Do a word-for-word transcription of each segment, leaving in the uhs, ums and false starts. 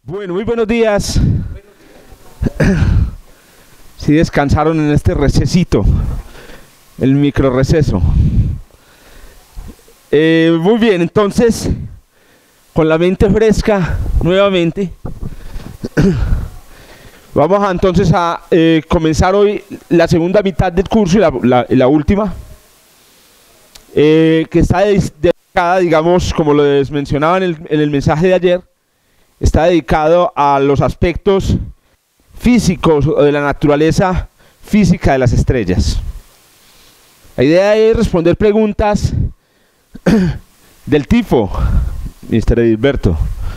Bueno, muy buenos días. Si descansaron en este recesito, el micro receso. Eh, muy bien, entonces, con la mente fresca nuevamente, vamos a, entonces a eh, comenzar hoy la segunda mitad del curso y la, la, la última, eh, que está dedicada, digamos, como lo les mencionaba en el, en el mensaje de ayer, está dedicado a los aspectos físicos o de la naturaleza física de las estrellas. La idea es responder preguntas del tipo, mister Edilberto.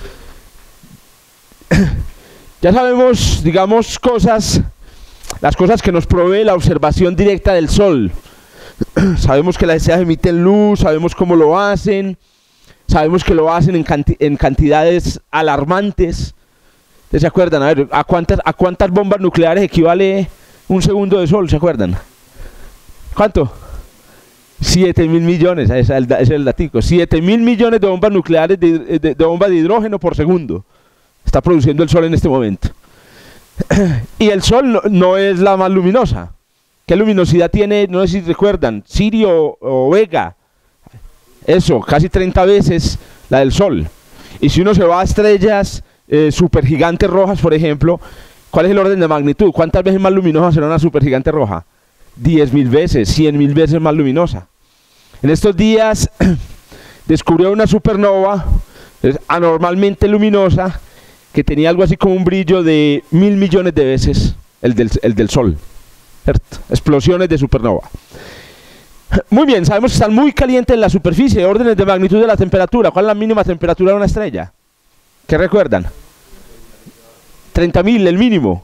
Ya sabemos, digamos, cosas, las cosas que nos provee la observación directa del Sol. Sabemos que las estrellas emiten luz, sabemos cómo lo hacen, sabemos que lo hacen en, canti en cantidades alarmantes. ¿Se acuerdan? A ver, ¿a cuántas, ¿a cuántas bombas nucleares equivale un segundo de Sol? ¿Se acuerdan? ¿Cuánto? siete mil millones, ese es el, ese es el datico. siete mil millones de bombas nucleares, de, de, de bombas de hidrógeno por segundo está produciendo el Sol en este momento. Y el Sol no, no es la más luminosa. ¿Qué luminosidad tiene? No sé si recuerdan, Sirio o Vega. Eso, casi treinta veces la del Sol. Y si uno se va a estrellas eh, supergigantes rojas, por ejemplo, ¿cuál es el orden de magnitud? ¿Cuántas veces más luminosa será una supergigante roja? diez mil veces, cien mil veces más luminosa. En estos días descubrió una supernova anormalmente luminosa que tenía algo así como un brillo de mil millones de veces el del, el del Sol, ¿cierto? Explosiones de supernova. Muy bien, sabemos que están muy calientes en la superficie. Órdenes de magnitud de la temperatura. ¿Cuál es la mínima temperatura de una estrella? ¿Qué recuerdan? treinta mil, el mínimo.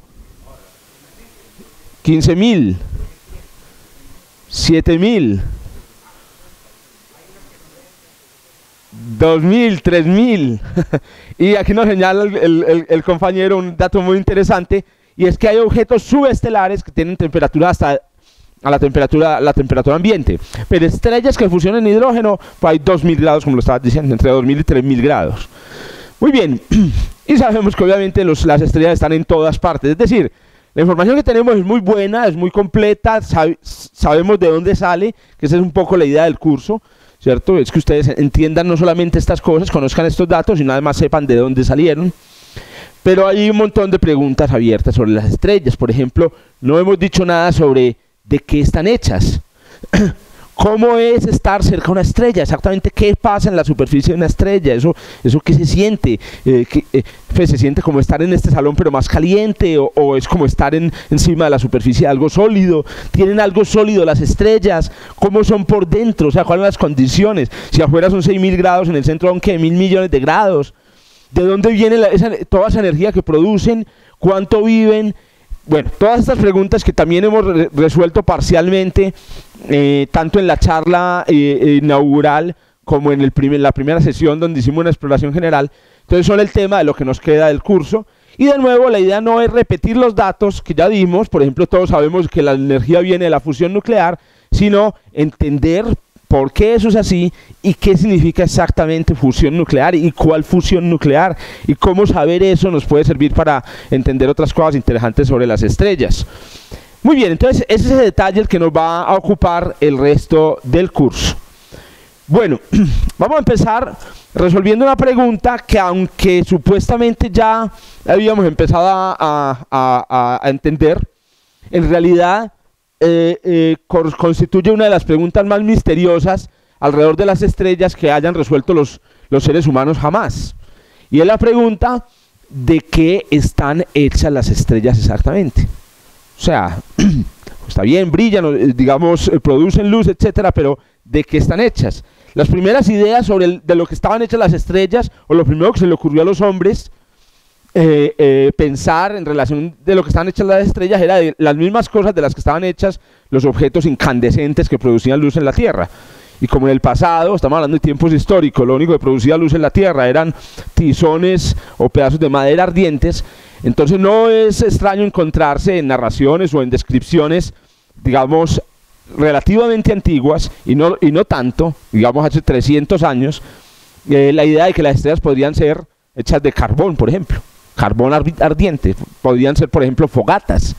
quince mil. siete mil. dos mil, tres mil. Y aquí nos señala el, el, el compañero un dato muy interesante, y es que hay objetos subestelares que tienen temperatura hasta a la temperatura, la temperatura ambiente, pero estrellas que fusionan hidrógeno, pues hay dos mil grados, como lo estabas diciendo, entre dos mil y tres mil grados. Muy bien, y sabemos que obviamente los, las estrellas están en todas partes, es decir, la información que tenemos es muy buena, es muy completa, sab sabemos de dónde sale, que esa es un poco la idea del curso, ¿cierto? Es que ustedes entiendan no solamente estas cosas, conozcan estos datos, sino además sepan de dónde salieron. Pero hay un montón de preguntas abiertas sobre las estrellas. Por ejemplo, no hemos dicho nada sobre de qué están hechas. ¿Cómo es estar cerca de una estrella? Exactamente qué pasa en la superficie de una estrella. Eso, eso qué se siente. Eh, que, eh, pues se siente como estar en este salón pero más caliente, o, o es como estar en, encima de la superficie de algo sólido. ¿Tienen algo sólido las estrellas? ¿Cómo son por dentro? O sea, ¿cuáles son las condiciones? Si afuera son seis mil grados, en el centro son ¿qué? Mil millones de grados. ¿De dónde viene la, esa, toda esa energía que producen? ¿Cuánto viven? Bueno, todas estas preguntas que también hemos re resuelto parcialmente, eh, tanto en la charla eh, inaugural como en el primer, la primera sesión donde hicimos una exploración general. Entonces son el tema de lo que nos queda del curso. Y de nuevo, la idea no es repetir los datos que ya dimos, por ejemplo, todos sabemos que la energía viene de la fusión nuclear, sino entender por qué eso es así y qué significa exactamente fusión nuclear y cuál fusión nuclear y cómo saber eso nos puede servir para entender otras cosas interesantes sobre las estrellas. Muy bien, entonces ese es el detalle el que nos va a ocupar el resto del curso. Bueno, vamos a empezar resolviendo una pregunta que, aunque supuestamente ya habíamos empezado a, a, a, a entender, en realidad Eh, eh, constituye una de las preguntas más misteriosas alrededor de las estrellas que hayan resuelto los, los seres humanos jamás. Y es la pregunta de qué están hechas las estrellas exactamente. O sea, está bien, brillan, digamos, producen luz, etcétera, pero ¿de qué están hechas? Las primeras ideas sobre el, de lo que estaban hechas las estrellas, o lo primero que se le ocurrió a los hombres, Eh, eh, pensar en relación de lo que estaban hechas las estrellas era de las mismas cosas de las que estaban hechas los objetos incandescentes que producían luz en la Tierra. Y como en el pasado, estamos hablando de tiempos históricos, lo único que producía luz en la Tierra eran tizones o pedazos de madera ardientes, entonces no es extraño encontrarse en narraciones o en descripciones, digamos, relativamente antiguas, y no, y no tanto, digamos hace trescientos años, eh, la idea de que las estrellas podrían ser hechas de carbón, por ejemplo. carbón ardiente, podrían ser por ejemplo fogatas.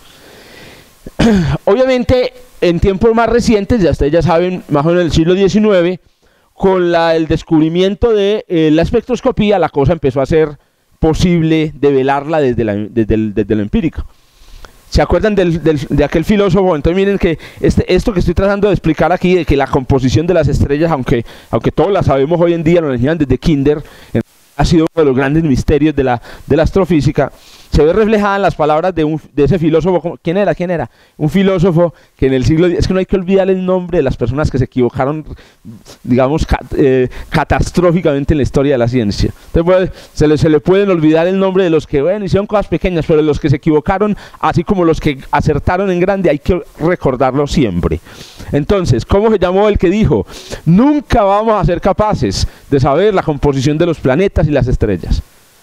Obviamente en tiempos más recientes, ya ustedes ya saben, más o menos en el siglo diecinueve, con la, el descubrimiento de eh, la espectroscopía, la cosa empezó a ser posible develarla desde, la, desde, el, desde lo empírico. ¿Se acuerdan del, del, de aquel filósofo? Entonces miren que este, esto que estoy tratando de explicar aquí, de que la composición de las estrellas, aunque, aunque todos la sabemos hoy en día, lo enseñan desde kinder, ha sido uno de los grandes misterios de la, de la astrofísica, se ve reflejada en las palabras de, un, de ese filósofo. ¿Quién era? ¿Quién era? Un filósofo que en el siglo... Es que no hay que olvidar el nombre de las personas que se equivocaron, digamos, cat, eh, catastróficamente en la historia de la ciencia. Entonces, pues, se, le, se le pueden olvidar el nombre de los que, bueno, hicieron cosas pequeñas, pero de los que se equivocaron, así como los que acertaron en grande, hay que recordarlo siempre. Entonces, ¿cómo se llamó el que dijo? Nunca vamos a ser capaces de saber la composición de los planetas y las estrellas.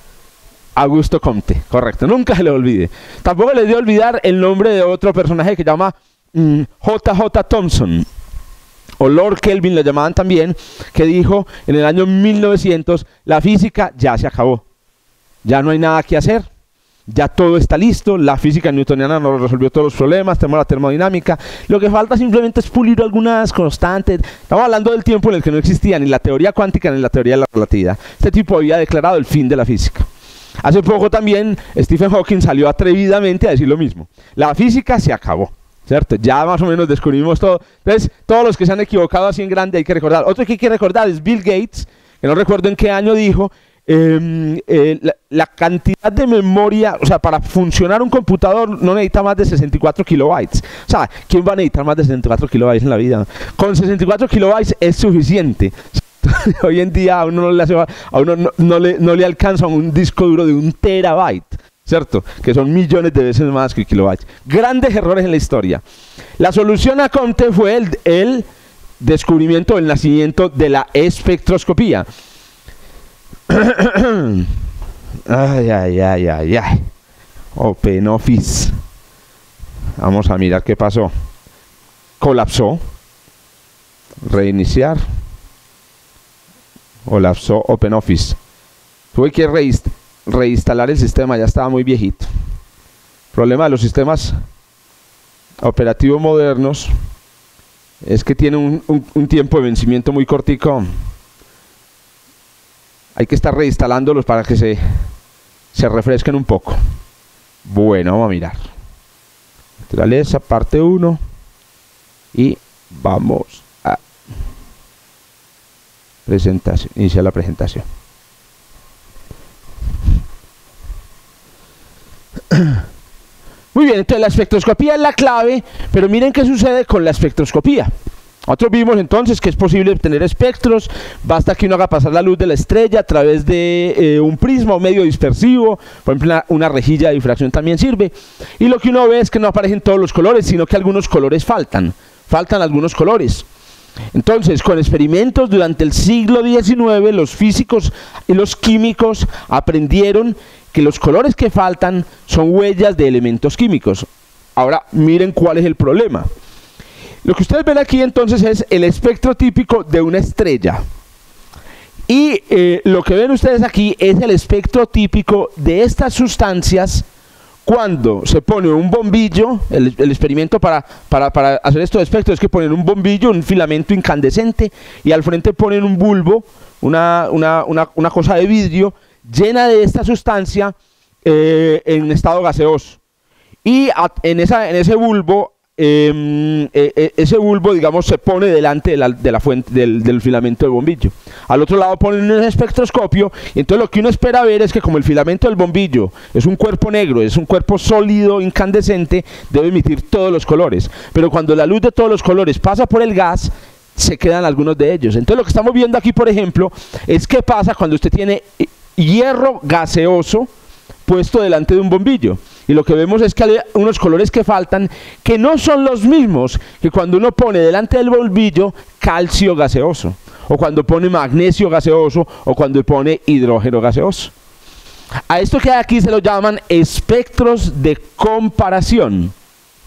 Augusto Comte, correcto, nunca se le olvide. Tampoco le dio olvidar el nombre de otro personaje que se llama mm, J J Thomson, o Lord Kelvin lo llamaban también, que dijo en el año mil novecientos, la física ya se acabó, ya no hay nada que hacer, ya todo está listo, la física newtoniana nos resolvió todos los problemas, tenemos la termodinámica, lo que falta simplemente es pulir algunas constantes. Estamos hablando del tiempo en el que no existía ni la teoría cuántica ni la teoría de la relatividad. Este tipo había declarado el fin de la física. Hace poco también Stephen Hawking salió atrevidamente a decir lo mismo. La física se acabó, ¿cierto? Ya más o menos descubrimos todo. Entonces, todos los que se han equivocado así en grande hay que recordar. Otro que hay que recordar es Bill Gates, que no recuerdo en qué año dijo, eh, eh, la, la cantidad de memoria, o sea, para funcionar un computador no necesita más de sesenta y cuatro kilobytes. O sea, ¿quién va a necesitar más de sesenta y cuatro kilobytes en la vida? Con sesenta y cuatro kilobytes es suficiente. Hoy en día a uno, no le, hace, a uno no, no, le, no le alcanza un disco duro de un terabyte, ¿cierto? Que son millones de veces más que kilobytes. Grandes errores en la historia. La solución a Comte fue el, el descubrimiento, el nacimiento de la espectroscopía. Ay, ay, ay, ay, ay. OpenOffice. Vamos a mirar qué pasó. Colapsó. Reiniciar. Colapsó OpenOffice. Tuve que reist reinstalar el sistema, ya estaba muy viejito. El problema de los sistemas operativos modernos es que tienen un, un, un tiempo de vencimiento muy cortico. Hay que estar reinstalándolos para que se, se refresquen un poco. Bueno, vamos a mirar. Naturaleza, parte uno. Y vamos a presentación, iniciar la presentación. Muy bien, entonces la espectroscopía es la clave, pero miren qué sucede con la espectroscopía. Nosotros vimos entonces que es posible obtener espectros, basta que uno haga pasar la luz de la estrella a través de eh, un prisma o medio dispersivo, por ejemplo una, una rejilla de difracción también sirve, y lo que uno ve es que no aparecen todos los colores, sino que algunos colores faltan, faltan algunos colores. Entonces, con experimentos durante el siglo diecinueve, los físicos y los químicos aprendieron que los colores que faltan son huellas de elementos químicos. Ahora, miren cuál es el problema. Lo que ustedes ven aquí entonces es el espectro típico de una estrella. Y eh, lo que ven ustedes aquí es el espectro típico de estas sustancias cuando se pone un bombillo. El, el experimento para, para, para hacer estos espectros es que ponen un bombillo, un filamento incandescente, y al frente ponen un bulbo, una, una, una, una cosa de vidrio llena de esta sustancia eh, en estado gaseoso. Y a, en, esa, en ese bulbo Eh, eh, ese bulbo, digamos, se pone delante de la, de la fuente del, del filamento del bombillo. Al otro lado ponen un espectroscopio, y entonces lo que uno espera ver es que, como el filamento del bombillo es un cuerpo negro, es un cuerpo sólido, incandescente, debe emitir todos los colores, pero cuando la luz de todos los colores pasa por el gas, se quedan algunos de ellos. Entonces lo que estamos viendo aquí, por ejemplo, es qué pasa cuando usted tiene hierro gaseoso puesto delante de un bombillo, y lo que vemos es que hay unos colores que faltan, que no son los mismos que cuando uno pone delante del bombillo calcio gaseoso, o cuando pone magnesio gaseoso, o cuando pone hidrógeno gaseoso. A esto que hay aquí se lo llaman espectros de comparación.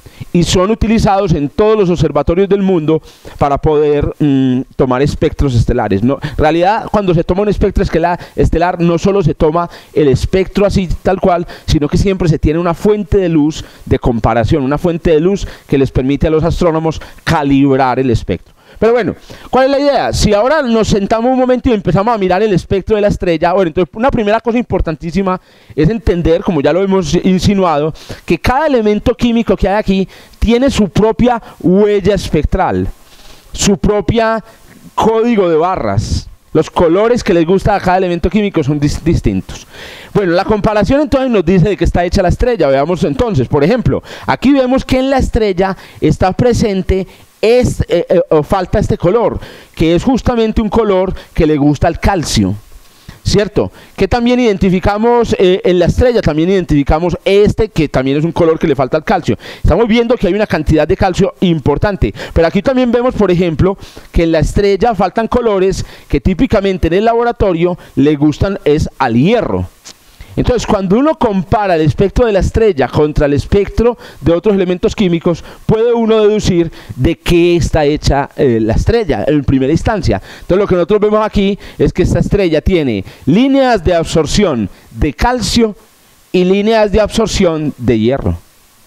y son utilizados en todos los observatorios del mundo para poder mmm, tomar espectros estelares. No, en realidad, cuando se toma un espectro estelar, no solo se toma el espectro así tal cual, sino que siempre se tiene una fuente de luz de comparación, una fuente de luz que les permite a los astrónomos calibrar el espectro. Pero bueno, ¿cuál es la idea? Si ahora nos sentamos un momento y empezamos a mirar el espectro de la estrella, bueno, entonces una primera cosa importantísima es entender, como ya lo hemos insinuado, que cada elemento químico que hay aquí tiene su propia huella espectral, su propia código de barras. Los colores que les gusta a cada elemento químico son dis distintos. Bueno, la comparación entonces nos dice de qué está hecha la estrella. Veamos entonces, por ejemplo, aquí vemos que en la estrella está presente Es, eh, eh, falta este color, que es justamente un color que le gusta al calcio, ¿cierto? Que también identificamos eh, en la estrella, también identificamos este, que también es un color que le falta al calcio. Estamos viendo que hay una cantidad de calcio importante, pero aquí también vemos, por ejemplo, que en la estrella faltan colores que típicamente en el laboratorio le gustan es al hierro. Entonces, cuando uno compara el espectro de la estrella contra el espectro de otros elementos químicos, puede uno deducir de qué está hecha eh, la estrella en primera instancia. Entonces, lo que nosotros vemos aquí es que esta estrella tiene líneas de absorción de calcio y líneas de absorción de hierro.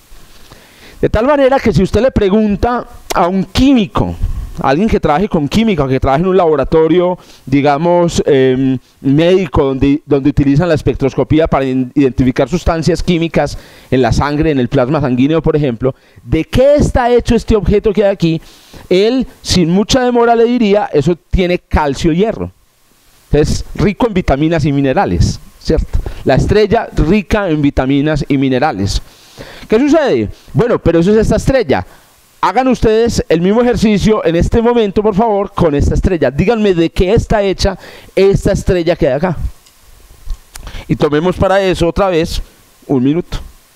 De tal manera que si usted le pregunta a un químico, alguien que trabaje con química, que trabaje en un laboratorio, digamos, eh, médico, donde, donde utilizan la espectroscopía para identificar sustancias químicas en la sangre, en el plasma sanguíneo, por ejemplo, ¿de qué está hecho este objeto que hay aquí? Él, sin mucha demora, le diría, eso tiene calcio y hierro. Es rico en vitaminas y minerales, ¿cierto? La estrella rica en vitaminas y minerales. ¿Qué sucede? Bueno, pero eso es esta estrella. Hagan ustedes el mismo ejercicio en este momento, por favor, con esta estrella. Díganme de qué está hecha esta estrella que hay acá. Y tomemos para eso otra vez un minuto.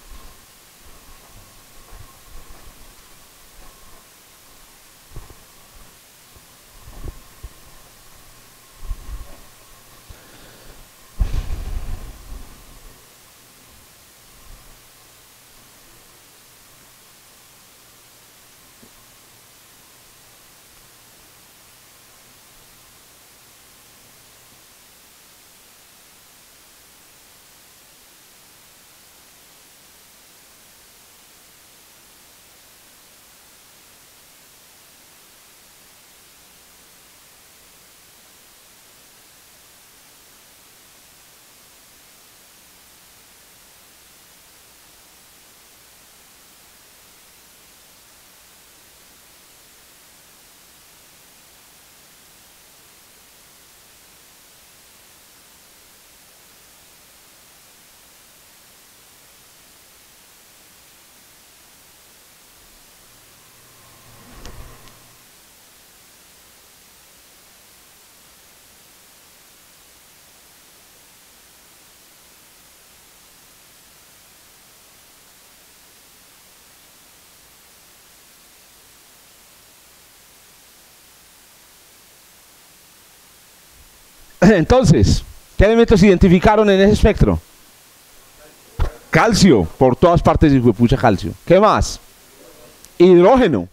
Entonces, ¿qué elementos se identificaron en ese espectro? Calcio, por todas partes y pucha calcio. ¿Qué más? Hidrógeno.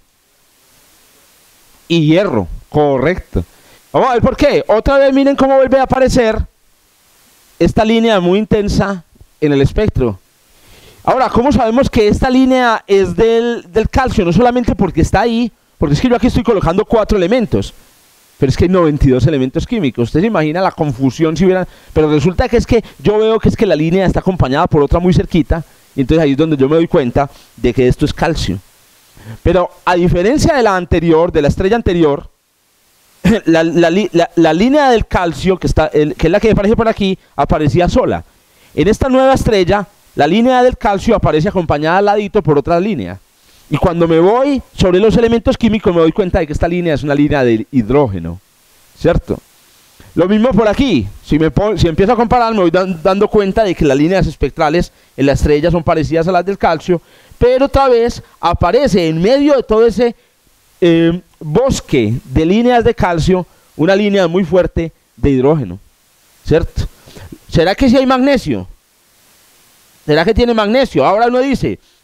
Y hierro, correcto. Vamos a ver por qué. Otra vez miren cómo vuelve a aparecer esta línea muy intensa en el espectro. Ahora, ¿cómo sabemos que esta línea es del, del calcio? No solamente porque está ahí, porque es que yo aquí estoy colocando cuatro elementos. Pero es que hay noventa y dos elementos químicos. Usted se imagina la confusión si hubieran... Pero resulta que es que yo veo que es que la línea está acompañada por otra muy cerquita. Y entonces ahí es donde yo me doy cuenta de que esto es calcio. Pero a diferencia de la anterior, de la estrella anterior, la, la, la, la línea del calcio, que, está, el, que es la que aparece por aquí, aparecía sola. En esta nueva estrella, la línea del calcio aparece acompañada al ladito por otra línea. Y cuando me voy sobre los elementos químicos me doy cuenta de que esta línea es una línea de hidrógeno, ¿cierto? Lo mismo por aquí, si, me pongo, si empiezo a comparar me voy dan, dando cuenta de que las líneas espectrales en la estrella son parecidas a las del calcio, pero otra vez aparece en medio de todo ese eh, bosque de líneas de calcio una línea muy fuerte de hidrógeno, ¿cierto? ¿Será que si hay magnesio? ¿Será que tiene magnesio? Ahora uno dice,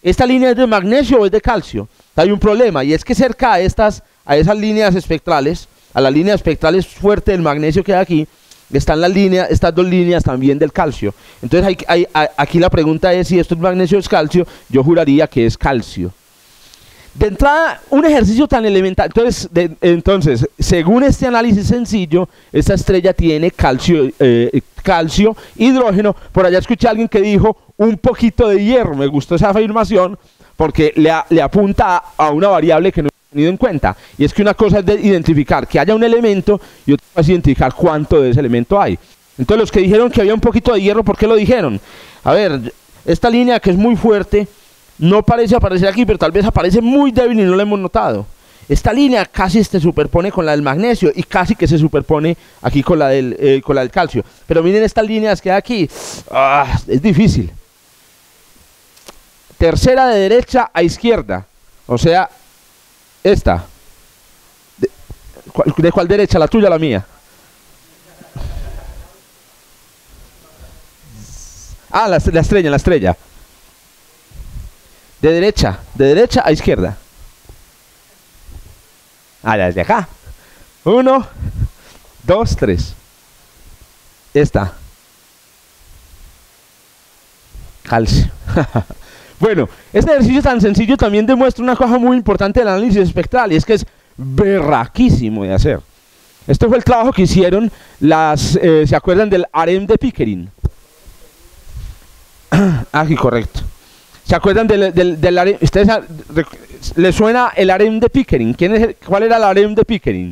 ¿esta línea es de magnesio o es de calcio? Hay un problema, y es que cerca a, estas, a esas líneas espectrales, a la línea espectral es fuerte del magnesio que hay aquí, están las líneas, estas dos líneas también del calcio. Entonces hay, hay, hay, aquí la pregunta es si esto es magnesio o es calcio. Yo juraría que es calcio. De entrada, un ejercicio tan elemental. Entonces, de, entonces según este análisis sencillo, esta estrella tiene calcio, eh, calcio, hidrógeno. Por allá escuché a alguien que dijo un poquito de hierro. Me gustó esa afirmación porque le, a, le apunta a, a una variable que no he tenido en cuenta. Y es que una cosa es de identificar que haya un elemento y otra es identificar cuánto de ese elemento hay. Entonces los que dijeron que había un poquito de hierro, ¿por qué lo dijeron? A ver, esta línea que es muy fuerte no parece aparecer aquí, pero tal vez aparece muy débil y no la hemos notado. Esta línea casi se superpone con la del magnesio y casi que se superpone aquí con la del, eh, con la del calcio. Pero miren estas líneas que hay aquí. Ah, es difícil. Tercera de derecha a izquierda. O sea, esta. ¿De, cuál, de cuál derecha? ¿La tuya o la mía? Ah, la, la estrella, la estrella. De derecha, de derecha a izquierda. Ah, desde acá. Uno, dos, tres. Esta. Calcio. Bueno, este ejercicio tan sencillo también demuestra una cosa muy importante del análisis espectral, y es que es berraquísimo de hacer. Este fue el trabajo que hicieron las, eh, ¿se acuerdan del harem de Pickering? Aquí, correcto. ¿Se acuerdan del, del, del harem? ¿Ustedes les suena el harem de Pickering? ¿Quién es el, ¿Cuál era el harem de Pickering?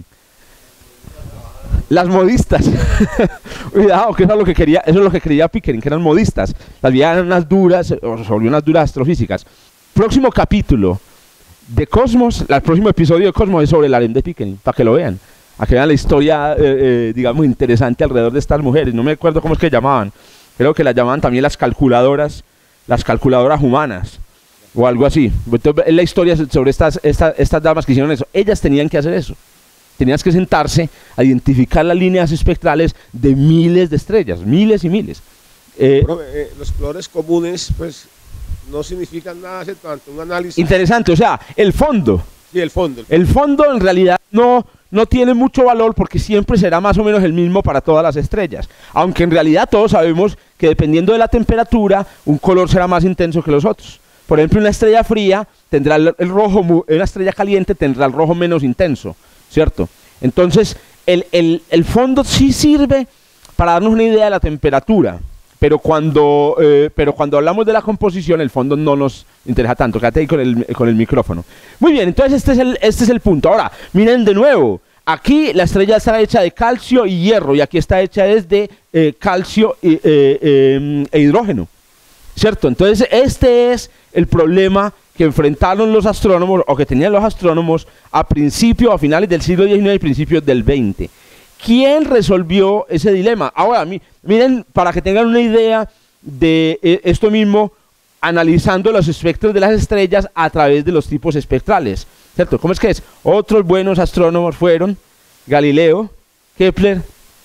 Las modistas. Cuidado, que eso es lo que quería, eso es lo que quería Pickering, que eran modistas. Las viejas eran unas duras, o sobre unas duras astrofísicas. Próximo capítulo de Cosmos, el próximo episodio de Cosmos es sobre el harem de Pickering, para que lo vean. A que vean la historia, eh, eh, digamos, interesante alrededor de estas mujeres. No me acuerdo cómo es que llamaban. Creo que las llamaban también las calculadoras, las calculadoras humanas, o algo así. Entonces, es la historia sobre estas, estas, estas damas que hicieron eso. Ellas tenían que hacer eso. Tenías que sentarse a identificar las líneas espectrales de miles de estrellas, miles y miles. Eh, Pero, eh, los colores comunes, pues, no significan nada, hace tanto un análisis. Interesante, o sea, el fondo. Sí, el fondo. El fondo, el fondo en realidad no, no tiene mucho valor porque siempre será más o menos el mismo para todas las estrellas. Aunque en realidad todos sabemos que dependiendo de la temperatura, un color será más intenso que los otros. Por ejemplo, una estrella fría tendrá el, el rojo, una estrella caliente tendrá el rojo menos intenso. ¿Cierto? Entonces, el, el, el fondo sí sirve para darnos una idea de la temperatura, pero cuando, eh, pero cuando hablamos de la composición, el fondo no nos interesa tanto. Quédate ahí con el, con el micrófono. Muy bien, entonces este es, el, este es el punto. Ahora, miren de nuevo, aquí la estrella está hecha de calcio y hierro, y aquí está hecha desde eh, calcio y, eh, eh, e hidrógeno, ¿cierto? Entonces, este es el problema que enfrentaron los astrónomos, o que tenían los astrónomos, a principios, a finales del siglo diecinueve y principios del veinte. ¿Quién resolvió ese dilema? Ahora, mi, miren, para que tengan una idea de eh, esto mismo, analizando los espectros de las estrellas a través de los tipos espectrales, ¿cierto? ¿Cómo es que es? Otros buenos astrónomos fueron Galileo, Kepler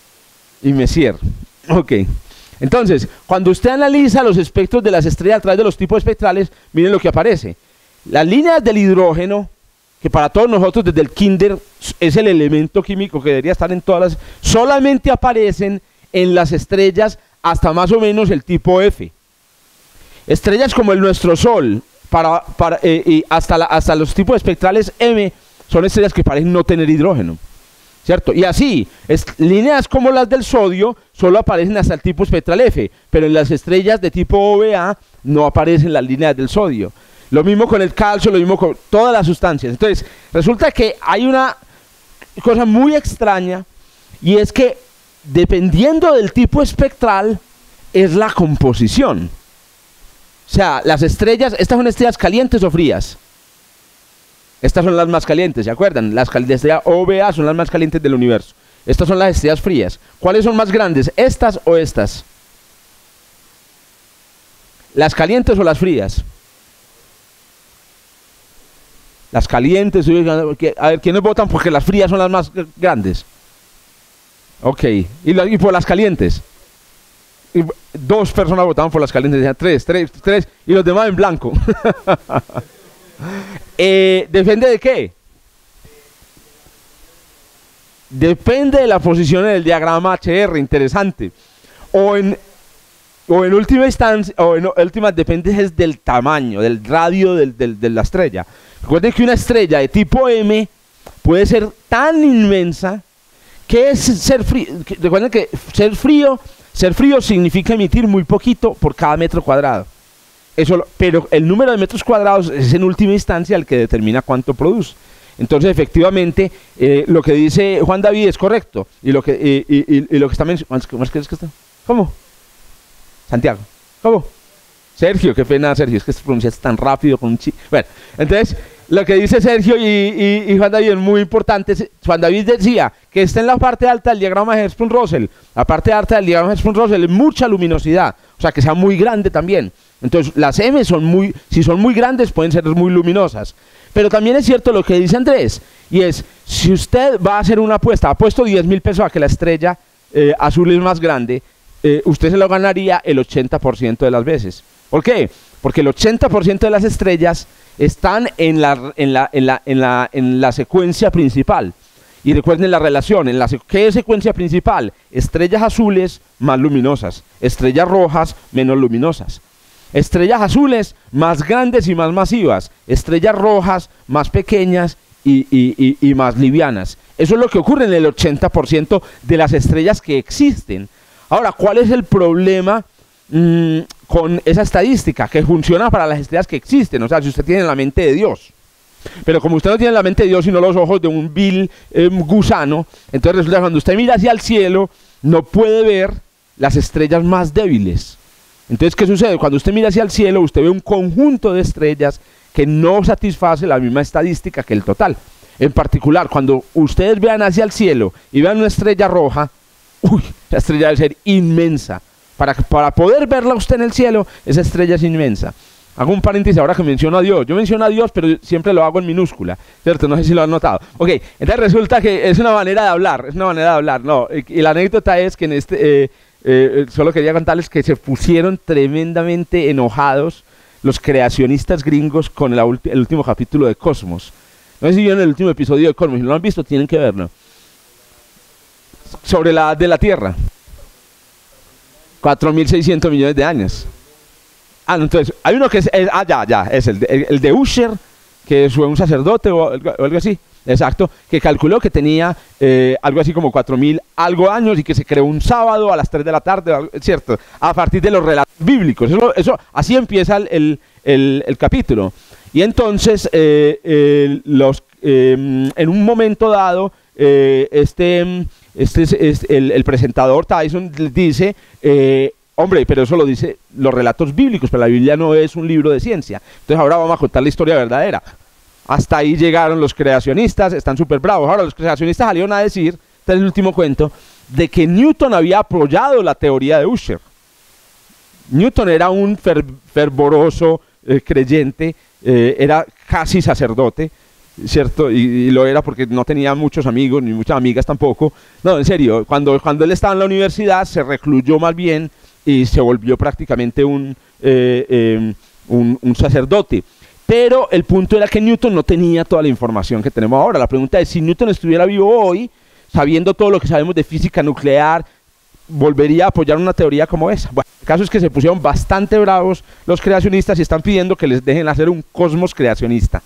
y Messier. Ok. Entonces, cuando usted analiza los espectros de las estrellas a través de los tipos espectrales, miren lo que aparece. Las líneas del hidrógeno, que para todos nosotros desde el kinder es el elemento químico que debería estar en todas las, solamente aparecen en las estrellas hasta más o menos el tipo F. Estrellas como el nuestro Sol, para, para, eh, y hasta, la, hasta los tipos espectrales M, son estrellas que parecen no tener hidrógeno. ¿Cierto? Y así, es, líneas como las del sodio solo aparecen hasta el tipo espectral F, pero en las estrellas de tipo O V A no aparecen las líneas del sodio. Lo mismo con el calcio, lo mismo con todas las sustancias. Entonces, resulta que hay una cosa muy extraña, y es que dependiendo del tipo espectral es la composición. O sea, las estrellas, ¿estas son estrellas calientes o frías? Estas son las más calientes, ¿se acuerdan? Las estrellas O V A son las más calientes del universo. Estas son las estrellas frías. ¿Cuáles son más grandes, estas o estas? ¿Las calientes o las frías? Las calientes. A ver, ¿quiénes votan porque las frías son las más grandes? Ok. ¿Y, la, y por las calientes? Y dos personas votaban por las calientes, decían tres, tres, tres, y los demás en blanco. eh, ¿Depende de qué? Depende de la posición en el diagrama H R, interesante. O en, o en última instancia, o en última, depende es del tamaño, del radio del, del, de la estrella. Recuerden que una estrella de tipo M puede ser tan inmensa que es ser frío. Que, recuerden que ser frío, ser frío significa emitir muy poquito por cada metro cuadrado. Eso, pero el número de metros cuadrados es en última instancia el que determina cuánto produce. Entonces, efectivamente, eh, lo que dice Juan David es correcto. Y lo que, eh, y, y, y lo que está mencionando... ¿Cómo es que está? ¿Cómo? Santiago. ¿Cómo? Sergio, qué pena, Sergio, es que se pronuncia tan rápido con un chi... Bueno, entonces, lo que dice Sergio y, y, y Juan David es muy importante. Juan David decía que está en la parte alta del diagrama de Hertzsprung-Russell. La parte alta del diagrama de Hertzsprung-Russell es mucha luminosidad, o sea, que sea muy grande también. Entonces, las M son muy, si son muy grandes, pueden ser muy luminosas. Pero también es cierto lo que dice Andrés, y es, si usted va a hacer una apuesta, ha puesto diez mil pesos a que la estrella eh, azul es más grande, eh, usted se lo ganaría el ochenta por ciento de las veces. ¿Por qué? Porque el ochenta por ciento de las estrellas están en la, en la, en la, en la, en la secuencia principal. Y recuerden la relación, en la ¿qué es secuencia principal? Estrellas azules más luminosas, estrellas rojas menos luminosas. Estrellas azules más grandes y más masivas, estrellas rojas más pequeñas y, y, y, y más livianas. Eso es lo que ocurre en el ochenta por ciento de las estrellas que existen. Ahora, ¿cuál es el problema mmm, con esa estadística? Que funciona para las estrellas que existen, o sea, si usted tiene la mente de Dios. Pero como usted no tiene la mente de Dios, sino los ojos de un vil eh, gusano, entonces resulta que cuando usted mira hacia el cielo, no puede ver las estrellas más débiles. Entonces, ¿qué sucede? Cuando usted mira hacia el cielo, usted ve un conjunto de estrellas que no satisface la misma estadística que el total. En particular, cuando ustedes vean hacia el cielo y vean una estrella roja, uy, la estrella debe ser inmensa. Para, para poder verla usted en el cielo, esa estrella es inmensa. Hago un paréntesis ahora que menciono a Dios. Yo menciono a Dios, pero siempre lo hago en minúscula, ¿cierto? No sé si lo han notado. Ok, entonces resulta que es una manera de hablar, es una manera de hablar, no. Y, y la anécdota es que en este... Eh, Eh, solo quería contarles que se pusieron tremendamente enojados los creacionistas gringos con la ulti el último capítulo de Cosmos. No sé si vieron el último episodio de Cosmos, si no lo han visto tienen que verlo. Sobre la edad de la Tierra. cuatro mil seiscientos millones de años. Ah, no, entonces, hay uno que es, es ah, ya, ya, es el de, el, el de Usher, que fue un sacerdote o algo, o algo así. Exacto, que calculó que tenía eh, algo así como cuatro mil algo años y que se creó un sábado a las tres de la tarde, ¿cierto? A partir de los relatos bíblicos. Eso, eso, así empieza el, el, el, el capítulo. Y entonces, eh, eh, los, eh, en un momento dado, eh, este, este, este el, el presentador Tyson dice, eh, hombre, pero eso lo dice los relatos bíblicos, pero la Biblia no es un libro de ciencia. Entonces ahora vamos a contar la historia verdadera. Hasta ahí llegaron los creacionistas, están súper bravos. Ahora los creacionistas salieron a decir, este es el último cuento, de que Newton había apoyado la teoría de Usher. Newton era un fer fervoroso eh, creyente, eh, era casi sacerdote, ¿cierto? Y, y lo era porque no tenía muchos amigos, ni muchas amigas tampoco. No, en serio, cuando, cuando él estaba en la universidad se recluyó más bien y se volvió prácticamente un, eh, eh, un, un sacerdote. Pero el punto era que Newton no tenía toda la información que tenemos ahora. La pregunta es, si Newton estuviera vivo hoy, sabiendo todo lo que sabemos de física nuclear, ¿volvería a apoyar una teoría como esa? Bueno, el caso es que se pusieron bastante bravos los creacionistas y están pidiendo que les dejen hacer un cosmos creacionista.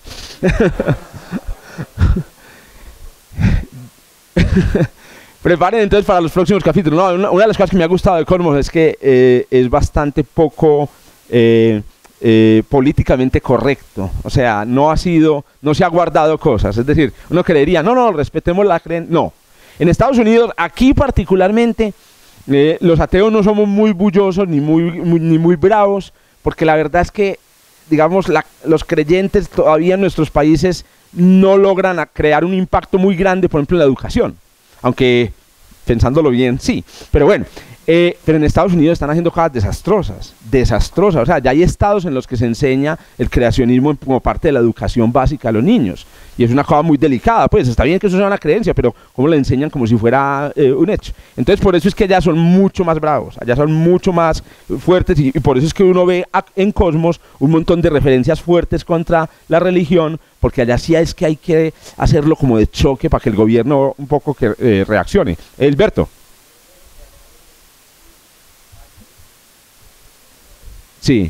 Preparen entonces para los próximos capítulos. No, una, una de las cosas que me ha gustado de Cosmos es que eh, es bastante poco... Eh, Eh, políticamente correcto, o sea, no ha sido, no se ha guardado cosas, es decir, uno creería, no, no, respetemos la creencia, no. En Estados Unidos, aquí particularmente, eh, los ateos no somos muy bullosos ni muy, muy, ni muy bravos, porque la verdad es que, digamos, la, los creyentes todavía en nuestros países no logran a crear un impacto muy grande, por ejemplo, en la educación, aunque pensándolo bien, sí, pero bueno. Eh, pero en Estados Unidos están haciendo cosas desastrosas, desastrosas. O sea, ya hay estados en los que se enseña el creacionismo como parte de la educación básica a los niños. Y es una cosa muy delicada, pues está bien que eso sea una creencia, pero ¿cómo le enseñan como si fuera eh, un hecho? Entonces por eso es que allá son mucho más bravos, allá son mucho más fuertes y, y por eso es que uno ve a, en Cosmos un montón de referencias fuertes contra la religión, porque allá sí es que hay que hacerlo como de choque para que el gobierno un poco que eh, reaccione. Alberto. Sí.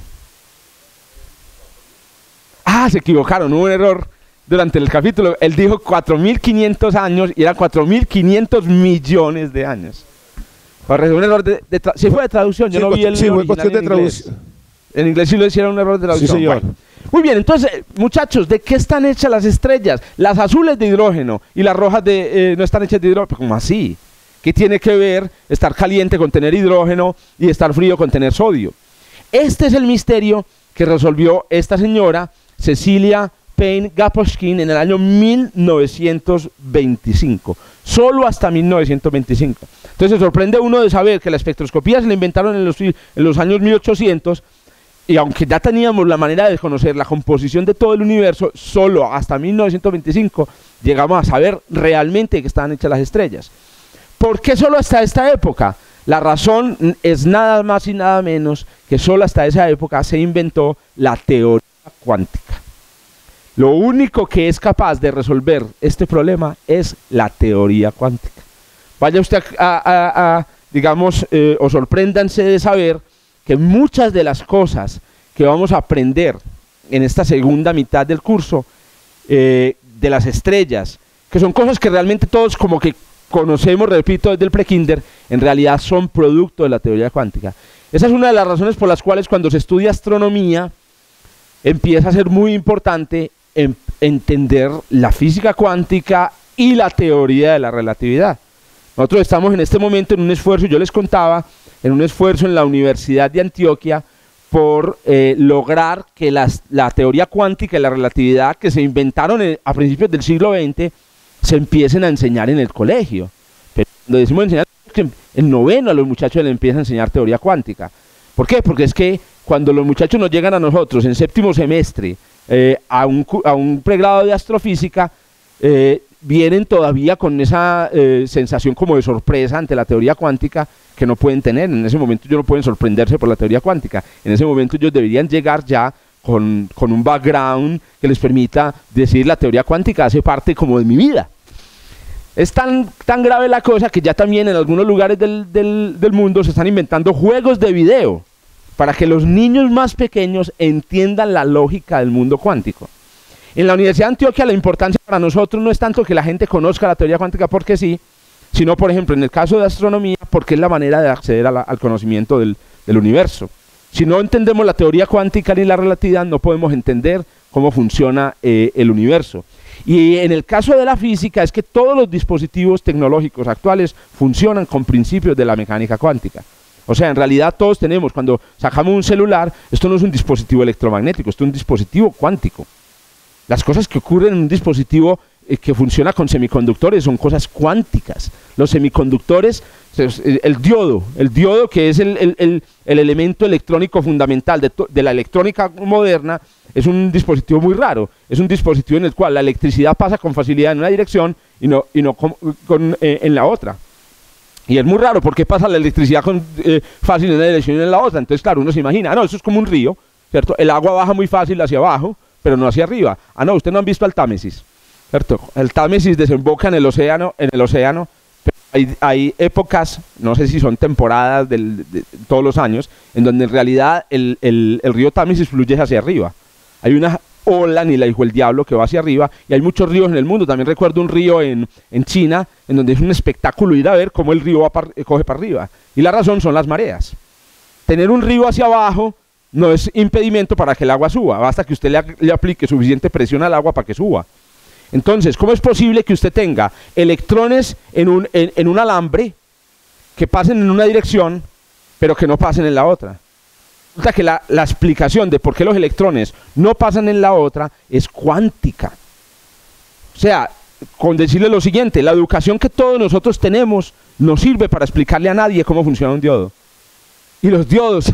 Ah, se equivocaron, hubo un error durante el capítulo. Él dijo cuatro mil quinientos años y eran cuatro mil quinientos millones de años. Para un error de, de si fue de traducción, yo sí, no vi el sí, original cuestión de en inglés. traducción. En inglés sí lo hicieron un error de traducción. Sí, señor. Bueno. Muy bien, entonces, muchachos, ¿de qué están hechas las estrellas? Las azules de hidrógeno y las rojas de, eh, no están hechas de hidrógeno. ¿Cómo así? ¿Qué tiene que ver estar caliente con tener hidrógeno y estar frío con tener sodio? Este es el misterio que resolvió esta señora, Cecilia Payne-Gaposchkin, en el año mil novecientos veinticinco, solo hasta mil novecientos veinticinco. Entonces se sorprende uno de saber que la espectroscopía se la inventaron en los, en los años mil ochocientos, y aunque ya teníamos la manera de conocer la composición de todo el universo, solo hasta mil novecientos veinticinco llegamos a saber realmente que estaban hechas las estrellas. ¿Por qué solo hasta esta época? La razón es nada más y nada menos que solo hasta esa época se inventó la teoría cuántica. Lo único que es capaz de resolver este problema es la teoría cuántica. Vaya usted a, a, a digamos, eh, o sorpréndanse de saber que muchas de las cosas que vamos a aprender en esta segunda mitad del curso, eh, de las estrellas, que son cosas que realmente todos como que conocemos, repito, desde el prekinder, en realidad son producto de la teoría cuántica. Esa es una de las razones por las cuales cuando se estudia astronomía empieza a ser muy importante en entender la física cuántica y la teoría de la relatividad. Nosotros estamos en este momento en un esfuerzo, yo les contaba, en un esfuerzo en la Universidad de Antioquia por eh, lograr que las, la teoría cuántica y la relatividad que se inventaron en, a principios del siglo veinte se empiecen a enseñar en el colegio. Pero cuando decimos enseñar, en noveno a los muchachos les empieza a enseñar teoría cuántica. ¿Por qué? Porque es que cuando los muchachos nos llegan a nosotros en séptimo semestre eh, a, un, a un pregrado de astrofísica, eh, vienen todavía con esa eh, sensación como de sorpresa ante la teoría cuántica que no pueden tener. En ese momento ellos no pueden sorprenderse por la teoría cuántica. En ese momento ellos deberían llegar ya con, con un background que les permita decir la teoría cuántica hace parte como de mi vida. Es tan, tan grave la cosa que ya también en algunos lugares del, del, del mundo se están inventando juegos de video para que los niños más pequeños entiendan la lógica del mundo cuántico. En la Universidad de Antioquia la importancia para nosotros no es tanto que la gente conozca la teoría cuántica porque sí, sino por ejemplo en el caso de astronomía porque es la manera de acceder a la, al conocimiento del, del universo. Si no entendemos la teoría cuántica ni la relatividad no podemos entender cómo funciona eh, el universo. Y en el caso de la física es que todos los dispositivos tecnológicos actuales funcionan con principios de la mecánica cuántica. O sea, en realidad todos tenemos, cuando sacamos un celular, esto no es un dispositivo electromagnético, esto es un dispositivo cuántico. Las cosas que ocurren en un dispositivo eh, que funciona con semiconductores son cosas cuánticas. Los semiconductores, el diodo, el diodo que es el, el, el, el elemento electrónico fundamental de, de la electrónica moderna, es un dispositivo muy raro. Es un dispositivo en el cual la electricidad pasa con facilidad en una dirección y no, y no con, con, eh, en la otra. Y es muy raro porque pasa la electricidad con, eh, fácil en una dirección y en la otra. Entonces, claro, uno se imagina, ah, no, eso es como un río, ¿cierto? El agua baja muy fácil hacia abajo, pero no hacia arriba. Ah, no, ustedes no han visto el Támesis, ¿cierto? El Támesis desemboca en el océano, en el océano, pero hay, hay épocas, no sé si son temporadas del, de, de todos los años, en donde en realidad el, el, el río Támesis fluye hacia arriba. Hay una ola, ni la hijo el diablo, que va hacia arriba, y hay muchos ríos en el mundo. También recuerdo un río en, en China, en donde es un espectáculo ir a ver cómo el río va par, coge para arriba. Y la razón son las mareas. Tener un río hacia abajo no es impedimento para que el agua suba, basta que usted le, le aplique suficiente presión al agua para que suba. Entonces, ¿cómo es posible que usted tenga electrones en un, en, en un alambre que pasen en una dirección, pero que no pasen en la otra? Resulta que la, la explicación de por qué los electrones no pasan en la otra es cuántica. O sea, con decirle lo siguiente: la educación que todos nosotros tenemos no sirve para explicarle a nadie cómo funciona un diodo. Y los diodos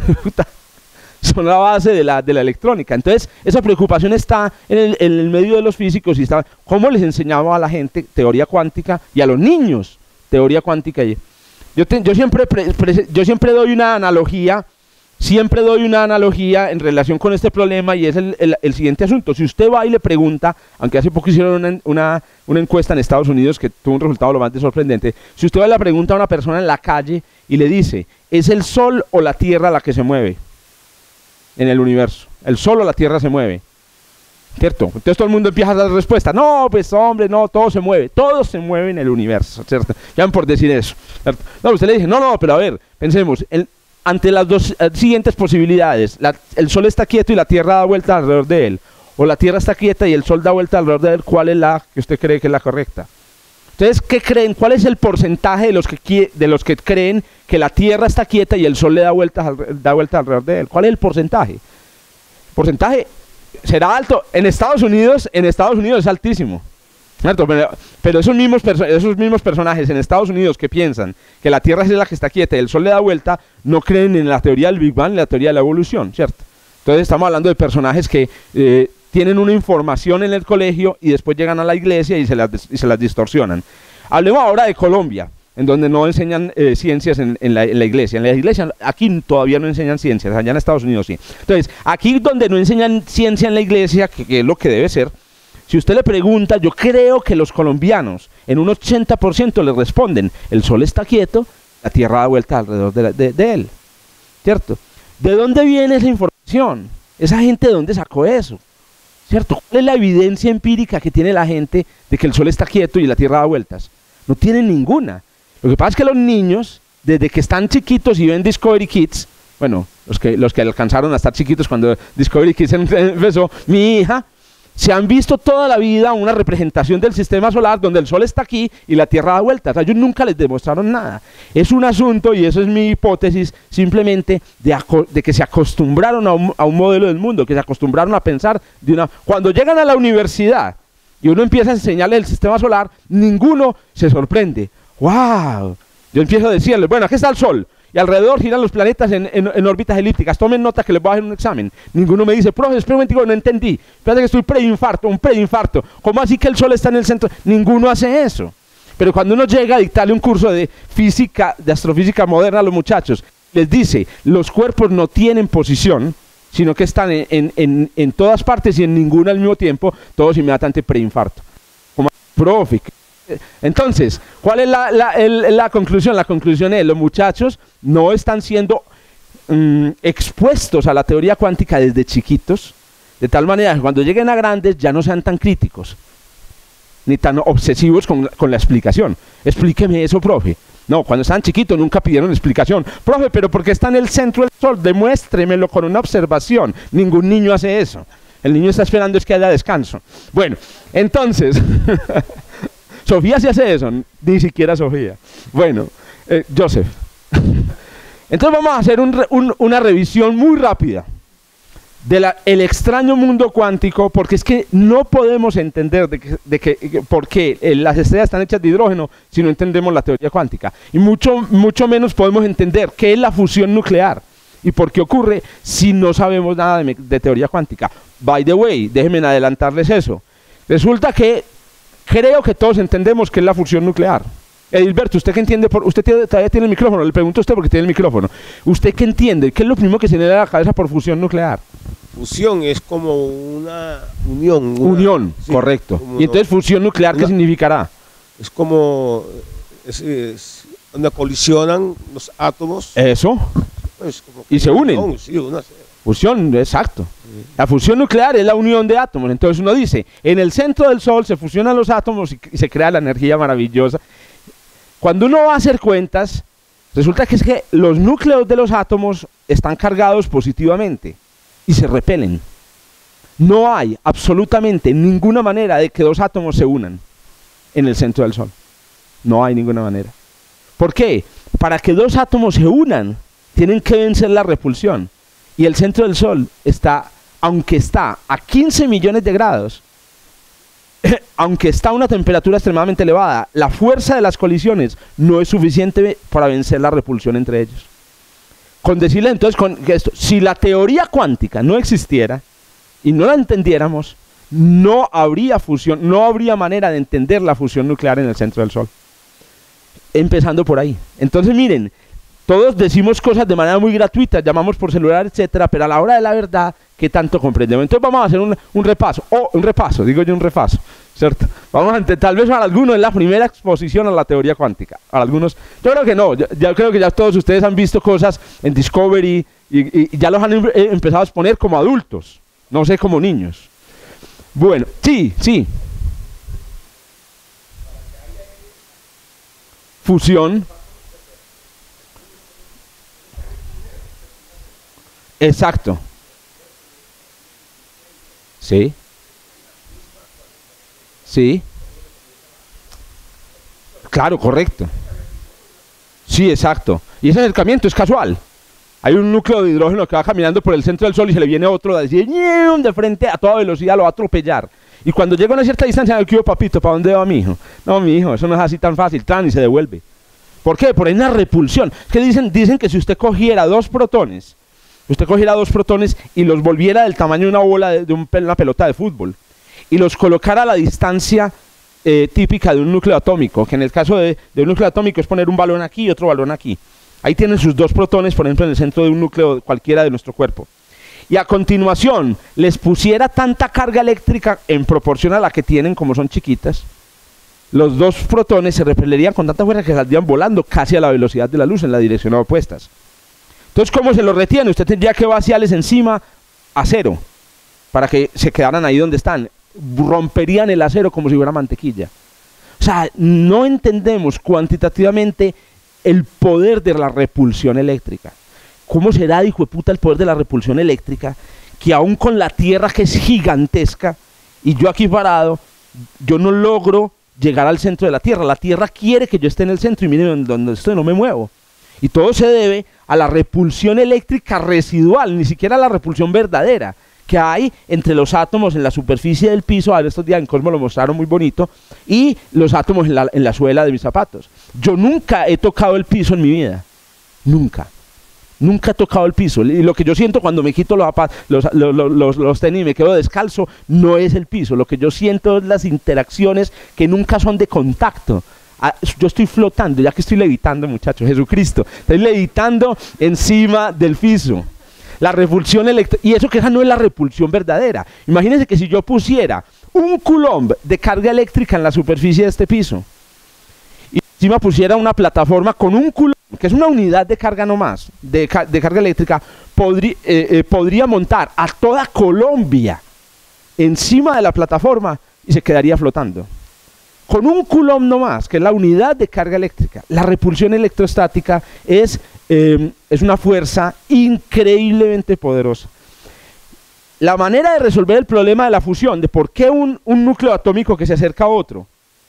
son la base de la, de la electrónica. Entonces, esa preocupación está en el, en el medio de los físicos y está cómo les enseñamos a la gente teoría cuántica y a los niños teoría cuántica. Yo, te, yo, siempre, pre, pre, yo siempre doy una analogía, siempre doy una analogía en relación con este problema, y es el, el, el siguiente asunto. Si usted va y le pregunta, aunque hace poco hicieron una, una, una encuesta en Estados Unidos que tuvo un resultado lo más de sorprendente, si usted va y le pregunta a una persona en la calle y le dice, ¿es el sol o la tierra la que se mueve en el universo? ¿El sol o la tierra se mueve? ¿Cierto? Entonces todo el mundo empieza a dar respuesta. No, pues hombre, no, todo se mueve. Todo se mueve en el universo, ¿cierto? Ya por decir eso, ¿cierto? No, usted le dice, no, no, pero a ver, pensemos, el, ante las dos eh, siguientes posibilidades, la, el sol está quieto y la tierra da vuelta alrededor de él, o la tierra está quieta y el sol da vuelta alrededor de él, ¿cuál es la que usted cree que es la correcta? Entonces, ¿qué creen? ¿Cuál es el porcentaje de los que, de los que creen que la tierra está quieta y el sol le da vueltas da vuelta alrededor de él? ¿Cuál es el porcentaje? El porcentaje será alto. En Estados Unidos, en Estados Unidos es altísimo. ¿Cierto? Pero, pero esos, mismos esos mismos personajes en Estados Unidos que piensan que la tierra es la que está quieta y el sol le da vuelta, no creen en la teoría del Big Bang, en la teoría de la evolución, ¿cierto? Entonces estamos hablando de personajes que eh, tienen una información en el colegio y después llegan a la iglesia y se las, y se las distorsionan. Hablemos ahora de Colombia, en donde no enseñan eh, ciencias en, en, la, en la iglesia. En la iglesia aquí todavía no enseñan ciencias, allá en Estados Unidos sí. Entonces, aquí donde no enseñan ciencia en la iglesia, que, que es lo que debe ser, si usted le pregunta, yo creo que los colombianos en un ochenta por ciento le responden, el sol está quieto, la tierra da vuelta alrededor de, la, de, de él, ¿cierto? ¿De dónde viene esa información? ¿Esa gente de dónde sacó eso? ¿Cierto? ¿Cuál es la evidencia empírica que tiene la gente de que el sol está quieto y la tierra da vueltas? No tienen ninguna. Lo que pasa es que los niños, desde que están chiquitos y ven Discovery Kids, bueno, los que, los que alcanzaron a estar chiquitos cuando Discovery Kids empezó, mi hija, se han visto toda la vida una representación del sistema solar donde el sol está aquí y la tierra da vueltas. A ellos nunca les demostraron nada. Es un asunto, y eso es mi hipótesis, simplemente de, de que se acostumbraron a un, a un modelo del mundo, que se acostumbraron a pensar de una... Cuando llegan a la universidad y uno empieza a enseñarles el sistema solar, ninguno se sorprende. ¡Wow! Yo empiezo a decirles, bueno, aquí está el sol, y alrededor giran los planetas en, en, en órbitas elípticas. Tomen nota que les voy a hacer un examen. Ninguno me dice, profe, espera un momentico, no entendí. Espérate que estoy preinfarto, un preinfarto. ¿Cómo así que el sol está en el centro? Ninguno hace eso. Pero cuando uno llega a dictarle un curso de física, de astrofísica moderna a los muchachos, les dice, los cuerpos no tienen posición, sino que están en, en, en, en todas partes y en ninguna al mismo tiempo, todos inmediatamente preinfarto. Como profe. Entonces, ¿cuál es la, la, el, la conclusión? La conclusión es, los muchachos no están siendo um, expuestos a la teoría cuántica desde chiquitos, de tal manera que cuando lleguen a grandes ya no sean tan críticos, ni tan obsesivos con, con la explicación. Explíqueme eso, profe. No, cuando estaban chiquitos nunca pidieron explicación. Profe, pero ¿por qué está en el centro del sol? Demuéstremelo con una observación. Ningún niño hace eso. El niño está esperando es que haya descanso. Bueno, entonces... Sofía sí hace eso, ni siquiera Sofía. Bueno, eh, Joseph. Entonces vamos a hacer un, un, una revisión muy rápida del extraño mundo cuántico, porque es que no podemos entender de que, de que, por qué eh, las estrellas están hechas de hidrógeno si no entendemos la teoría cuántica. Y mucho, mucho menos podemos entender qué es la fusión nuclear y por qué ocurre si no sabemos nada de, de teoría cuántica. By the way, déjenme adelantarles eso. Resulta que creo que todos entendemos qué es la fusión nuclear. Edilberto, ¿usted qué entiende? Por, usted tiene, todavía tiene el micrófono, le pregunto a usted porque tiene el micrófono. ¿Usted qué entiende? ¿Qué es lo primero que se le da a la cabeza por fusión nuclear? Fusión es como una unión. Una, unión, sí, correcto. Y entonces fusión nuclear, ¿qué una, significará? Es como es, es, donde colisionan los átomos. Eso. Pues como y se unen. Unión, sí, una, fusión, exacto. La fusión nuclear es la unión de átomos. Entonces uno dice, en el centro del Sol se fusionan los átomos y, y se crea la energía maravillosa. Cuando uno va a hacer cuentas, resulta que es que los núcleos de los átomos están cargados positivamente y se repelen. No hay absolutamente ninguna manera de que dos átomos se unan en el centro del Sol. No hay ninguna manera. ¿Por qué? Para que dos átomos se unan, tienen que vencer la repulsión. Y el centro del Sol está, aunque está a quince millones de grados, aunque está a una temperatura extremadamente elevada, la fuerza de las colisiones no es suficiente para vencer la repulsión entre ellos. Con decirle entonces con esto, si la teoría cuántica no existiera y no la entendiéramos, no habría fusión, no habría manera de entender la fusión nuclear en el centro del Sol. Empezando por ahí. Entonces miren, todos decimos cosas de manera muy gratuita, llamamos por celular, etcétera, pero a la hora de la verdad, ¿qué tanto comprendemos? Entonces vamos a hacer un, un repaso, o oh, un repaso, digo yo un repaso, ¿cierto? Vamos a entender, tal vez para algunos es la primera exposición a la teoría cuántica, para algunos, yo creo que no, yo, yo creo que ya todos ustedes han visto cosas en Discovery y, y, y ya los han em, empezado a exponer como adultos, no sé, como niños. Bueno, sí, sí. Fusión. Exacto. Sí. Sí. Claro, correcto. Sí, exacto. Y ese acercamiento es casual. Hay un núcleo de hidrógeno que va caminando por el centro del Sol y se le viene otro de, de frente a toda velocidad, lo va a atropellar. Y cuando llega a una cierta distancia, ¿qué hubo, papito? ¿Para dónde va mi hijo? No, mi hijo, eso no es así tan fácil, tan y se devuelve. ¿Por qué? Por ahí una repulsión. Es que dicen, dicen que si usted cogiera dos protones, usted cogiera dos protones y los volviera del tamaño de una bola, de, de un, una pelota de fútbol, y los colocara a la distancia eh, típica de un núcleo atómico, que en el caso de, de un núcleo atómico es poner un balón aquí y otro balón aquí. Ahí tienen sus dos protones, por ejemplo, en el centro de un núcleo cualquiera de nuestro cuerpo. Y a continuación les pusiera tanta carga eléctrica en proporción a la que tienen, como son chiquitas, los dos protones se repelerían con tanta fuerza que saldrían volando casi a la velocidad de la luz en la dirección opuestas. Entonces, ¿cómo se los retiene? Usted tendría que vaciarles encima acero para que se quedaran ahí donde están. Romperían el acero como si fuera mantequilla. O sea, no entendemos cuantitativamente el poder de la repulsión eléctrica. ¿Cómo será, hijo de puta, el poder de la repulsión eléctrica? Que aún con la Tierra, que es gigantesca, y yo aquí parado, yo no logro llegar al centro de la Tierra. La Tierra quiere que yo esté en el centro y miren donde estoy, no me muevo. Y todo se debe a la repulsión eléctrica residual, ni siquiera a la repulsión verdadera que hay entre los átomos en la superficie del piso. A ver, estos días en Cosmo lo mostraron muy bonito, y los átomos en la, en la suela de mis zapatos. Yo nunca he tocado el piso en mi vida, nunca, nunca he tocado el piso, y lo que yo siento cuando me quito los, los, los, los, los tenis y me quedo descalzo, no es el piso, lo que yo siento es las interacciones que nunca son de contacto. Ah, yo estoy flotando, ya que estoy levitando, muchachos, Jesucristo, estoy levitando encima del piso. La repulsión eléctrica, y eso que esa no es la repulsión verdadera. Imagínense que si yo pusiera un coulomb de carga eléctrica en la superficie de este piso, y encima pusiera una plataforma con un coulomb, que es una unidad de carga nomás, de, de carga eléctrica, podrí, eh, eh, podría montar a toda Colombia encima de la plataforma y se quedaría flotando. Con un coulomb nomás, que es la unidad de carga eléctrica. La repulsión electrostática es, eh, es una fuerza increíblemente poderosa. La manera de resolver el problema de la fusión, de por qué un, un núcleo atómico que se acerca a otro,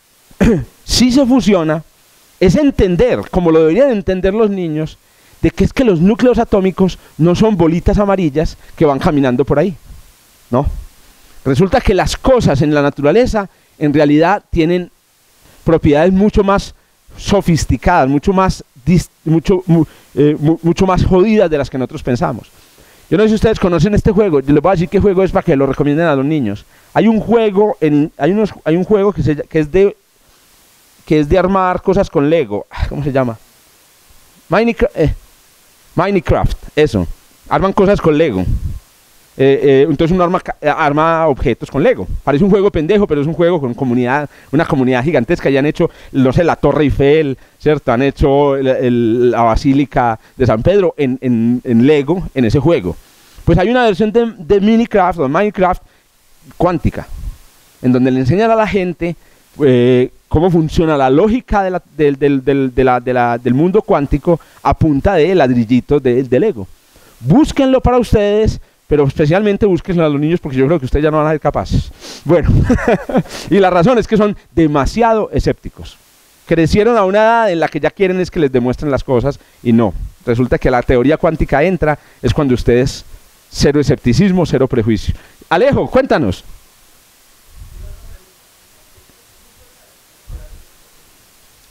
si se fusiona, es entender, como lo deberían entender los niños, de que es que los núcleos atómicos no son bolitas amarillas que van caminando por ahí. No. Resulta que las cosas en la naturaleza en realidad tienen propiedades mucho más sofisticadas, mucho más, mucho, mu, eh, mu, mucho más jodidas de las que nosotros pensamos. Yo no sé si ustedes conocen este juego, yo les voy a decir qué juego es para que lo recomienden a los niños. Hay un juego, en, hay unos, hay un juego que, se, que, es de, que es de armar cosas con Lego. ¿Cómo se llama? Minecraft, eh, Minecraft, eso. Arman cosas con Lego. Eh, eh, entonces uno arma, arma objetos con Lego. Parece un juego pendejo, pero es un juego con comunidad, una comunidad gigantesca. Ya han hecho, no sé, la Torre Eiffel, ¿cierto? Han hecho el, el, la Basílica de San Pedro en, en, en Lego, en ese juego. Pues hay una versión de, de Minecraft o Minecraft cuántica, en donde le enseñan a la gente eh, cómo funciona la lógica de la, del, del, del, de la, de la, del mundo cuántico a punta de ladrillitos de, de Lego. Búsquenlo para ustedes, pero especialmente búsquenlo a los niños, porque yo creo que ustedes ya no van a ser capaces. Bueno, y la razón es que son demasiado escépticos. Crecieron a una edad en la que ya quieren es que les demuestren las cosas, y no. Resulta que la teoría cuántica entra, es cuando ustedes, cero escepticismo, cero prejuicio. Alejo, cuéntanos.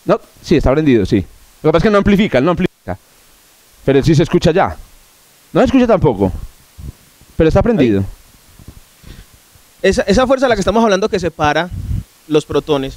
No, sí, está prendido, sí. Lo que pasa es que no amplifica, él no amplifica. Pero sí se escucha ya. No se escucha tampoco. Pero está prendido. Ahí. Esa, esa fuerza de la que estamos hablando que separa los protones,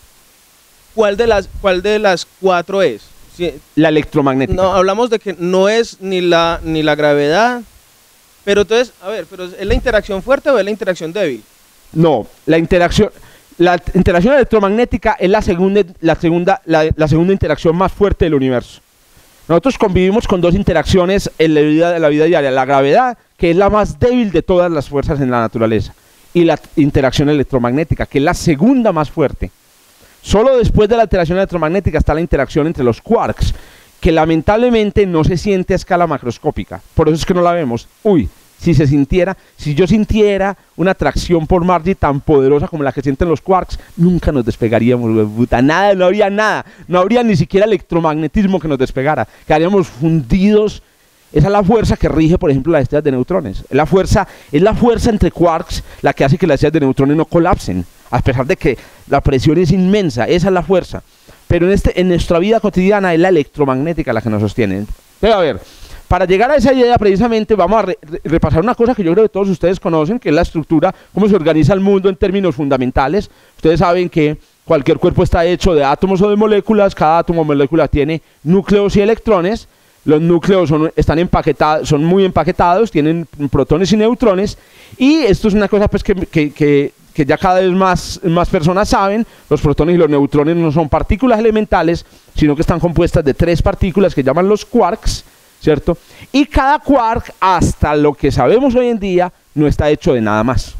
¿cuál de las, cuál de las cuatro es? Si, la electromagnética. No, hablamos de que no es ni la, ni la gravedad, pero entonces, a ver, pero ¿es la interacción fuerte o es la interacción débil? No, la interacción, la interacción electromagnética es la segunda, la segunda, la, la segunda interacción más fuerte del universo. Nosotros convivimos con dos interacciones en la vida, en la vida diaria, la gravedad, que es la más débil de todas las fuerzas en la naturaleza, y la interacción electromagnética, que es la segunda más fuerte. Solo después de la interacción electromagnética está la interacción entre los quarks, que lamentablemente no se siente a escala macroscópica. Por eso es que no la vemos. Uy, si se sintiera, si yo sintiera una atracción por Margie tan poderosa como la que sienten los quarks, nunca nos despegaríamos, puta. Nada, no habría nada. No habría ni siquiera electromagnetismo que nos despegara. Quedaríamos fundidos. Esa es la fuerza que rige, por ejemplo, las estrellas de neutrones. Es la fuerza, es la fuerza entre quarks la que hace que las estrellas de neutrones no colapsen, a pesar de que la presión es inmensa. Esa es la fuerza. Pero en, este, en nuestra vida cotidiana es la electromagnética la que nos sostiene. Pero a ver, para llegar a esa idea precisamente vamos a re, re, repasar una cosa que yo creo que todos ustedes conocen, que es la estructura, cómo se organiza el mundo en términos fundamentales. Ustedes saben que cualquier cuerpo está hecho de átomos o de moléculas. Cada átomo o molécula tiene núcleos y electrones. Los núcleos son, están empaquetados, son muy empaquetados, tienen protones y neutrones, y esto es una cosa pues, que, que, que, que ya cada vez más, más personas saben. Los protones y los neutrones no son partículas elementales, sino que están compuestas de tres partículas que llaman los quarks, ¿cierto? Y cada quark, hasta lo que sabemos hoy en día, no está hecho de nada más.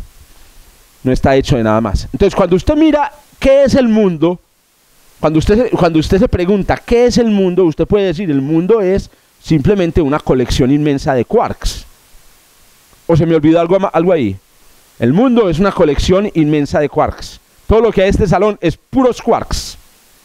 No está hecho de nada más. Entonces, cuando usted mira qué es el mundo, Cuando usted, cuando usted se pregunta qué es el mundo, usted puede decir el mundo es simplemente una colección inmensa de quarks. ¿O se me olvidó algo, algo ahí? El mundo es una colección inmensa de quarks. Todo lo que hay en este salón es puros quarks.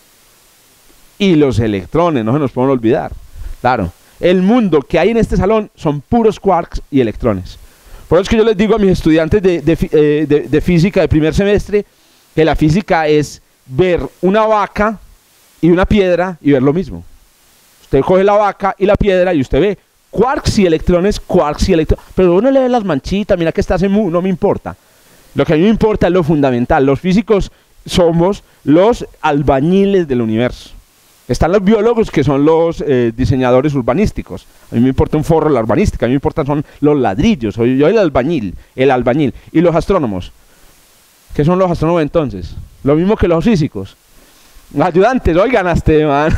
Y los electrones, no se nos pueden olvidar. Claro, el mundo que hay en este salón son puros quarks y electrones. Por eso es que yo les digo a mis estudiantes de, de, de, de, de física de primer semestre que la física es ver una vaca y una piedra y ver lo mismo. Usted coge la vaca y la piedra y usted ve quarks y electrones, quarks y electrones, pero uno le ve las manchitas, mira que está en mu, no me importa. Lo que a mí me importa es lo fundamental. Los físicos somos los albañiles del universo. Están los biólogos, que son los eh, diseñadores urbanísticos. A mí me importa un forro la urbanística, a mí me importan son los ladrillos, soy yo el albañil, el albañil. Y los astrónomos, ¿qué son los astrónomos entonces? Lo mismo que los físicos. Ayudantes, oigan a este man.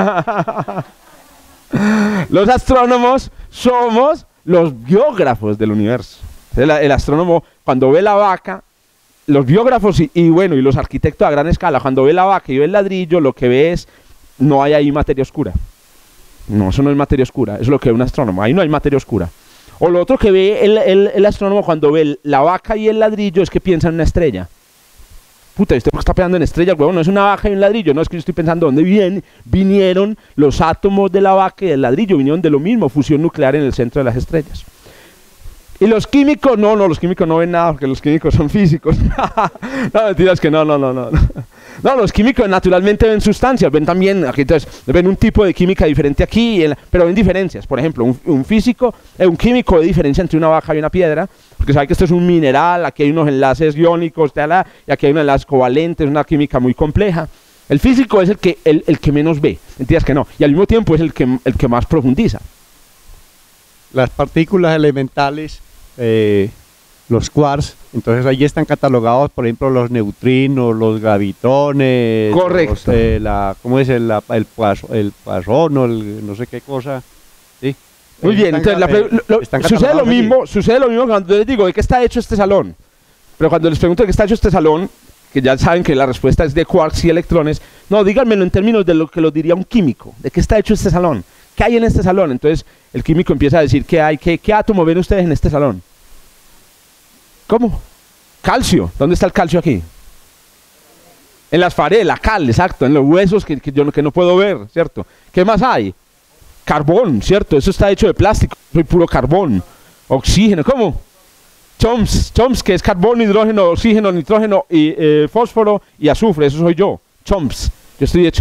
Los astrónomos somos los biógrafos del universo. El, el astrónomo, cuando ve la vaca, los biógrafos y, y bueno, y los arquitectos a gran escala, cuando ve la vaca y ve el ladrillo, lo que ve es, no hay ahí materia oscura. No, eso no es materia oscura, eso es lo que ve un astrónomo, ahí no hay materia oscura. O lo otro que ve el, el, el astrónomo cuando ve el, la vaca y el ladrillo es que piensa en una estrella. Puta, ¿usted por qué está pensando en estrellas, huevón? No es una vaca y un ladrillo, no, es que yo estoy pensando dónde vienen, vinieron los átomos de la vaca y del ladrillo, vinieron de lo mismo, fusión nuclear en el centro de las estrellas. Y los químicos, no, no, los químicos no ven nada porque los químicos son físicos. No, mentiras que no, no, no, no. No, los químicos naturalmente ven sustancias, ven también, aquí entonces, ven un tipo de química diferente aquí, el, pero ven diferencias. Por ejemplo, un, un físico, eh, un químico ve diferencia entre una vaca y una piedra, porque sabe que esto es un mineral, aquí hay unos enlaces iónicos, tala, y aquí hay unos enlaces covalentes, una química muy compleja. El físico es el que, el, el que menos ve, mentiras que no, y al mismo tiempo es el que, el que más profundiza. Las partículas elementales, eh, los quarks, entonces ahí están catalogados, por ejemplo, los neutrinos, los gravitones. Correcto. Los, eh, la, ¿cómo es el, la, el, poisson, el poisson o el no sé qué cosa? ¿Sí? Muy Ahí bien, están, entonces la, eh, lo, sucede lo allí. mismo, sucede lo mismo cuando les digo de qué está hecho este salón. Pero cuando les pregunto de qué está hecho este salón, que ya saben que la respuesta es de quarks y electrones, no, díganmelo en términos de lo que lo diría un químico, de qué está hecho este salón, qué hay en este salón. Entonces el químico empieza a decir qué hay, qué, qué átomo ven ustedes en este salón. ¿Cómo? Calcio. ¿Dónde está el calcio aquí? En las paredes, la cal, exacto, en los huesos que, que yo no, que no puedo ver, ¿cierto? ¿Qué más hay? Carbón, ¿cierto? Eso está hecho de plástico, soy puro carbón. Oxígeno, ¿cómo? Chomps, chomps, que es carbón, hidrógeno, oxígeno, nitrógeno, y, eh, fósforo y azufre, eso soy yo. Chomps, yo estoy hecho.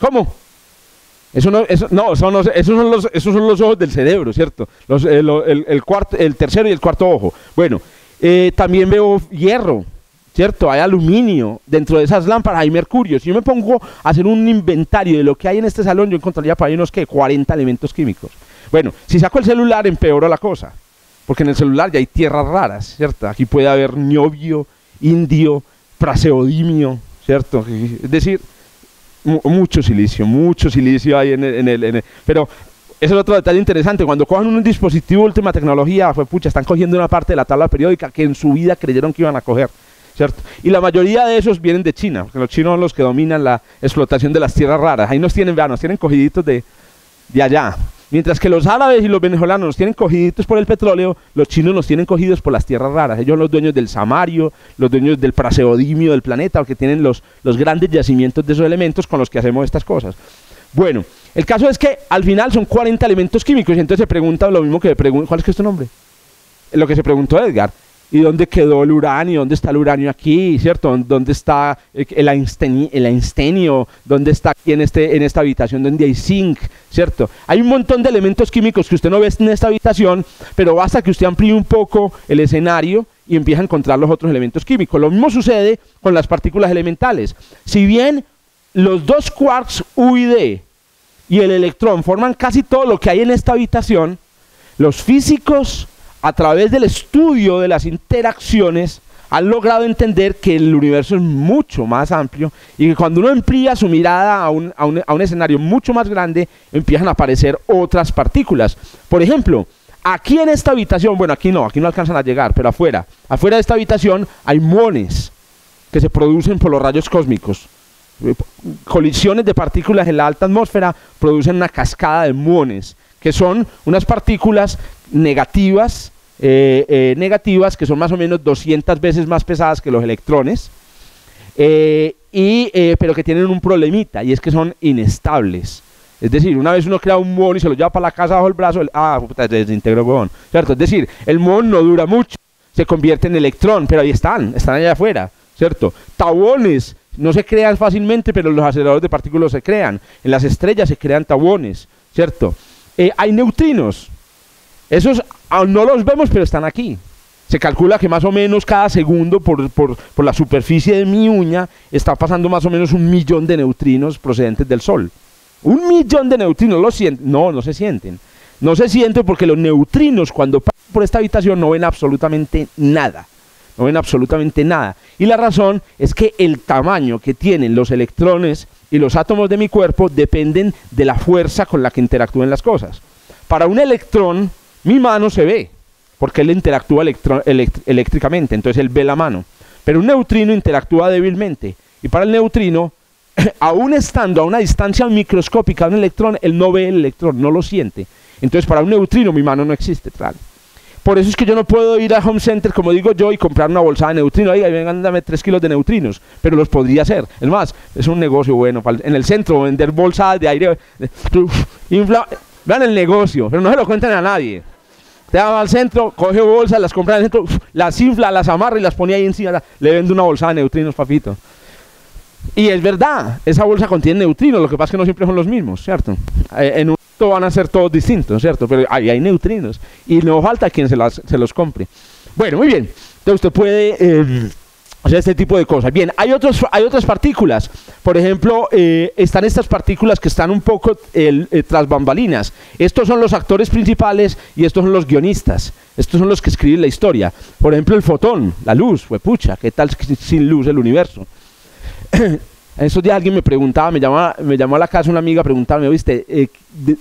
¿Cómo? Eso no, eso, no, son los, esos, son los, esos son los ojos del cerebro, ¿cierto? Los, el, el, el, cuarto, el tercero y el cuarto ojo. Bueno, eh, también veo hierro, ¿cierto? Hay aluminio, dentro de esas lámparas hay mercurio. Si yo me pongo a hacer un inventario de lo que hay en este salón, yo encontraría por ahí unos, ¿qué? cuarenta elementos químicos. Bueno, si saco el celular, empeoro la cosa, porque en el celular ya hay tierras raras, ¿cierto? Aquí puede haber niobio, indio, praseodimio, ¿cierto? Es decir, mucho silicio, mucho silicio hay en el, en el, en el pero ese es otro detalle interesante. Cuando cojan un dispositivo última tecnología, pues pucha, están cogiendo una parte de la tabla periódica que en su vida creyeron que iban a coger, ¿cierto? Y la mayoría de esos vienen de China, porque los chinos son los que dominan la explotación de las tierras raras. Ahí nos tienen, vean, nos tienen cogiditos de, de allá. Mientras que los árabes y los venezolanos nos tienen cogiditos por el petróleo, los chinos nos tienen cogidos por las tierras raras. Ellos son los dueños del samario, los dueños del praseodimio del planeta, porque tienen los, los grandes yacimientos de esos elementos con los que hacemos estas cosas. Bueno, el caso es que al final son cuarenta elementos químicos y entonces se pregunta lo mismo que se pregunta, ¿cuál es que es tu nombre? Lo que se preguntó Edgar. ¿Y dónde quedó el uranio? ¿Dónde está el uranio aquí? ¿Cierto? ¿Dónde está el einstenio? El einstenio? ¿Dónde está aquí en, este, en esta habitación donde hay zinc? ¿Cierto? Hay un montón de elementos químicos que usted no ve en esta habitación, pero basta que usted amplíe un poco el escenario y empieza a encontrar los otros elementos químicos. Lo mismo sucede con las partículas elementales. Si bien los dos quarks U y D y el electrón forman casi todo lo que hay en esta habitación, los físicos, a través del estudio de las interacciones, han logrado entender que el universo es mucho más amplio y que cuando uno amplía su mirada a un, a un, a un escenario mucho más grande, empiezan a aparecer otras partículas. Por ejemplo, aquí en esta habitación, bueno, aquí no, aquí no alcanzan a llegar, pero afuera, afuera de esta habitación hay muones que se producen por los rayos cósmicos. Colisiones de partículas en la alta atmósfera producen una cascada de muones, que son unas partículas negativas, eh, eh, negativas que son más o menos doscientas veces más pesadas que los electrones, eh, y, eh, pero que tienen un problemita, y es que son inestables. Es decir, una vez uno crea un muón y se lo lleva para la casa bajo el brazo, el, ah, puta, se desintegró, muón, ¿cierto? Es decir, el muón no dura mucho, se convierte en electrón, pero ahí están, están allá afuera, ¿cierto? Tabones no se crean fácilmente, pero los aceleradores de partículas se crean. En las estrellas se crean tabones, ¿cierto? Eh, hay neutrinos. Esos aún no los vemos, pero están aquí. Se calcula que más o menos cada segundo por, por, por la superficie de mi uña está pasando más o menos un millón de neutrinos procedentes del Sol. Un millón de neutrinos, ¿lo sienten? No, no se sienten. No se sienten porque los neutrinos cuando pasan por esta habitación no ven absolutamente nada. No ven absolutamente nada. Y la razón es que el tamaño que tienen los electrones y los átomos de mi cuerpo dependen de la fuerza con la que interactúen las cosas. Para un electrón, mi mano se ve, porque él interactúa elect eléctricamente, entonces él ve la mano. Pero un neutrino interactúa débilmente. Y para el neutrino, aún estando a una distancia microscópica de un electrón, él no ve el electrón, no lo siente. Entonces para un neutrino mi mano no existe, claro. Por eso es que yo no puedo ir a Home Center, como digo yo, y comprar una bolsa de neutrinos. Oiga, vengan, dame tres kilos de neutrinos, pero los podría hacer. Es más, es un negocio bueno. En el centro, vender bolsas de aire. Infla, vean el negocio, pero no se lo cuenten a nadie. Te va al centro, coge bolsas, las compra en el centro, las infla, las amarra y las pone ahí encima. Le vende una bolsa de neutrinos, papito. Y es verdad, esa bolsa contiene neutrinos, lo que pasa es que no siempre son los mismos, ¿cierto? Eh, en un momento van a ser todos distintos, ¿cierto? Pero ahí hay neutrinos y no falta quien se, las, se los compre. Bueno, muy bien, entonces usted puede eh, hacer este tipo de cosas. Bien, hay, otros, hay otras partículas, por ejemplo, eh, están estas partículas que están un poco eh, eh, tras bambalinas. Estos son los actores principales y estos son los guionistas. Estos son los que escriben la historia. Por ejemplo, el fotón, la luz, huepucha, ¿qué tal sin luz el universo? En esos días alguien me preguntaba, me llamaba, me llamó a la casa una amiga preguntándome, ¿viste? Eh, de,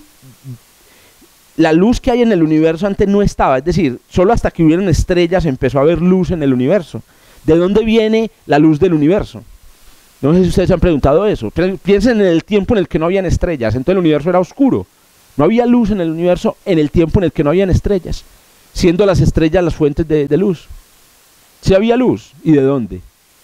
la luz que hay en el universo antes no estaba, es decir, solo hasta que hubieron estrellas empezó a haber luz en el universo. ¿De dónde viene la luz del universo? No sé si ustedes se han preguntado eso. Piensen en el tiempo en el que no habían estrellas, entonces el universo era oscuro. No había luz en el universo en el tiempo en el que no habían estrellas, siendo las estrellas las fuentes de, de luz. ¿Sí había luz? ¿Y de dónde?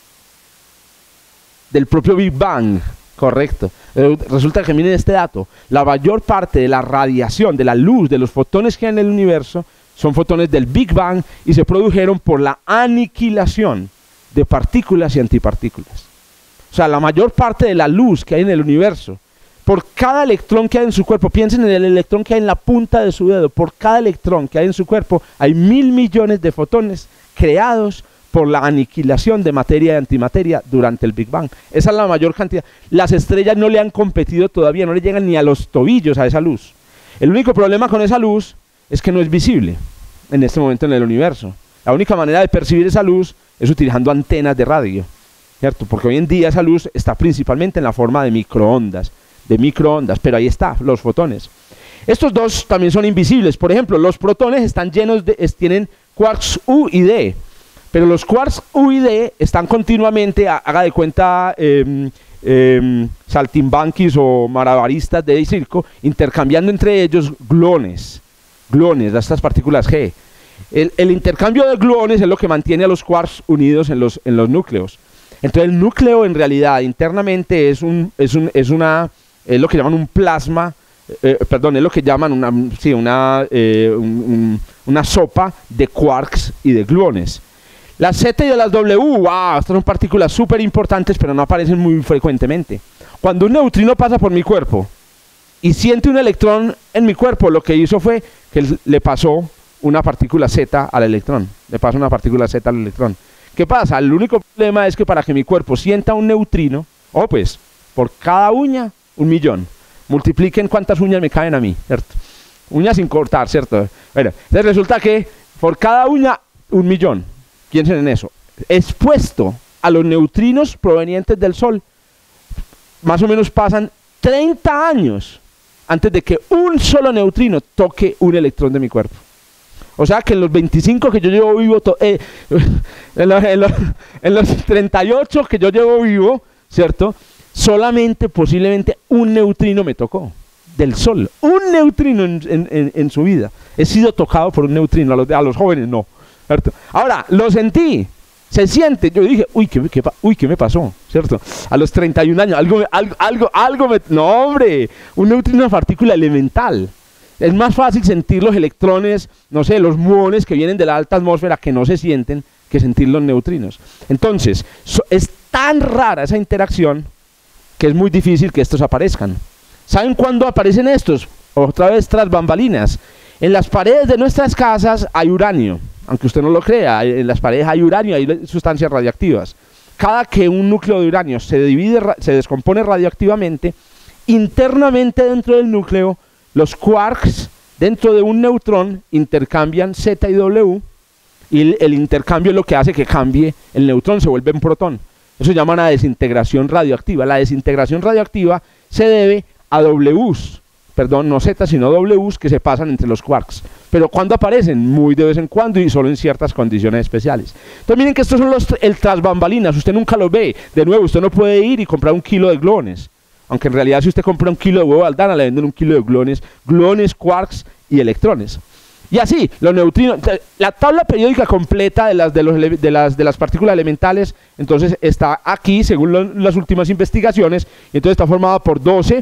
Del propio Big Bang, correcto. Pero resulta que miren este dato, la mayor parte de la radiación, de la luz, de los fotones que hay en el universo, son fotones del Big Bang y se produjeron por la aniquilación de partículas y antipartículas. O sea, la mayor parte de la luz que hay en el universo por cada electrón que hay en su cuerpo, piensen en el electrón que hay en la punta de su dedo, por cada electrón que hay en su cuerpo hay mil millones de fotones creados por la aniquilación de materia y antimateria durante el Big Bang. Esa es la mayor cantidad. Las estrellas no le han competido todavía, no le llegan ni a los tobillos a esa luz. El único problema con esa luz es que no es visible en este momento en el universo. La única manera de percibir esa luz es utilizando antenas de radio, ¿cierto? Porque hoy en día esa luz está principalmente en la forma de microondas, de microondas, pero ahí está, los fotones. Estos dos también son invisibles. Por ejemplo, los protones están llenos de, es, tienen quarks U y D, pero los quarks U y D están continuamente, a, haga de cuenta, eh, eh, saltimbanquis o malabaristas de circo, intercambiando entre ellos gluones, gluones, de estas partículas G. El, el intercambio de gluones es lo que mantiene a los quarks unidos en los, en los núcleos. Entonces el núcleo en realidad internamente es, un, es, un, es, una, es lo que llaman un plasma, eh, perdón, es lo que llaman una, sí, una, eh, un, un, una sopa de quarks y de gluones. Las Z y las W, wow, estas son partículas súper importantes, pero no aparecen muy frecuentemente. Cuando un neutrino pasa por mi cuerpo y siente un electrón en mi cuerpo, lo que hizo fue que le pasó una partícula Z al electrón, le pasa una partícula Z al electrón. ¿Qué pasa? El único problema es que para que mi cuerpo sienta un neutrino, oh pues, por cada uña, un millón. Multipliquen cuántas uñas me caen a mí, ¿cierto? Uñas sin cortar, ¿cierto? Bueno, entonces resulta que por cada uña, un millón. Piensen en eso. Expuesto a los neutrinos provenientes del Sol, más o menos pasan treinta años antes de que un solo neutrino toque un electrón de mi cuerpo. O sea que en los veinticinco que yo llevo vivo, eh, en, los, en, los, en los treinta y ocho que yo llevo vivo, ¿cierto? Solamente posiblemente un neutrino me tocó del Sol. Un neutrino en, en, en su vida. He sido tocado por un neutrino, a los, a los jóvenes no. ¿Cierto? Ahora, lo sentí, se siente, yo dije, uy, ¿qué, qué, uy, ¿qué me pasó? ¿Cierto? A los treinta y un años, algo, algo, algo, algo me... No, hombre, un neutrino es una partícula elemental. Es más fácil sentir los electrones, no sé, los muones que vienen de la alta atmósfera que no se sienten, que sentir los neutrinos. Entonces, so, es tan rara esa interacción que es muy difícil que estos aparezcan. ¿Saben cuándo aparecen estos? Otra vez tras bambalinas. En las paredes de nuestras casas hay uranio. Aunque usted no lo crea, en las paredes hay uranio, hay sustancias radiactivas. Cada que un núcleo de uranio se divide, se descompone radiactivamente, internamente dentro del núcleo, los quarks dentro de un neutrón intercambian Z y W, y el, el intercambio es lo que hace que cambie el neutrón, se vuelve un protón. Eso se llama una desintegración radioactiva. La desintegración radioactiva se debe a Ws, perdón, no Z, sino Ws que se pasan entre los quarks. Pero ¿cuándo aparecen? Muy de vez en cuando y solo en ciertas condiciones especiales. Entonces miren que estos son los el tras bambalinas, usted nunca los ve. De nuevo, usted no puede ir y comprar un kilo de gluones. Aunque en realidad si usted compra un kilo de huevo Aldana, le venden un kilo de gluones, gluones, quarks y electrones. Y así, los neutrinos, la tabla periódica completa de las, de los, de las, de las partículas elementales, entonces está aquí, según lo, las últimas investigaciones, y entonces está formada por doce,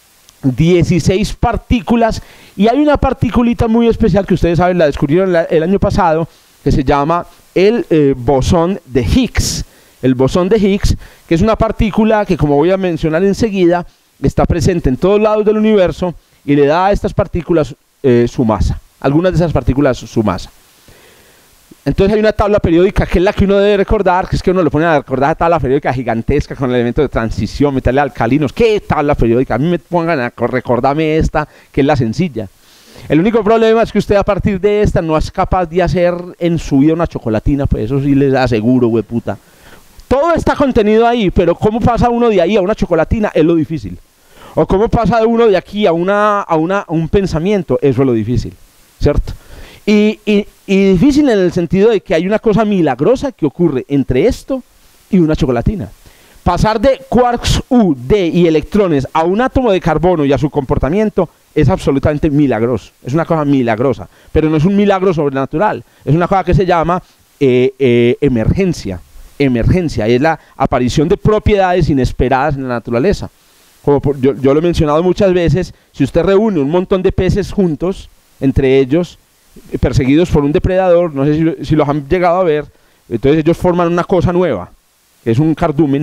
dieciséis partículas, y hay una particulita muy especial que ustedes saben, la descubrieron la, el año pasado, que se llama el eh, bosón de Higgs. El bosón de Higgs, que es una partícula que, como voy a mencionar enseguida, está presente en todos lados del universo y le da a estas partículas eh, su masa. Algunas de esas partículas su masa. Entonces hay una tabla periódica que es la que uno debe recordar, que es que uno le pone a recordar la tabla periódica gigantesca con elementos de transición, metales alcalinos. ¿Qué tabla periódica? A mí me pongan a recordarme esta, que es la sencilla. El único problema es que usted a partir de esta no es capaz de hacer en su vida una chocolatina, pues eso sí les aseguro, güey puta. Todo está contenido ahí, pero cómo pasa uno de ahí a una chocolatina es lo difícil. O cómo pasa de uno de aquí a, una, a, una, a un pensamiento, eso es lo difícil, ¿cierto? Y, y, y difícil en el sentido de que hay una cosa milagrosa que ocurre entre esto y una chocolatina. Pasar de quarks U, D y electrones a un átomo de carbono y a su comportamiento es absolutamente milagroso. Es una cosa milagrosa, pero no es un milagro sobrenatural. Es una cosa que se llama eh, eh, emergencia. Emergencia, es la aparición de propiedades inesperadas en la naturaleza. Como por, yo, yo lo he mencionado muchas veces, si usted reúne un montón de peces juntos, entre ellos, perseguidos por un depredador, no sé si, si los han llegado a ver, entonces ellos forman una cosa nueva, que es un cardumen,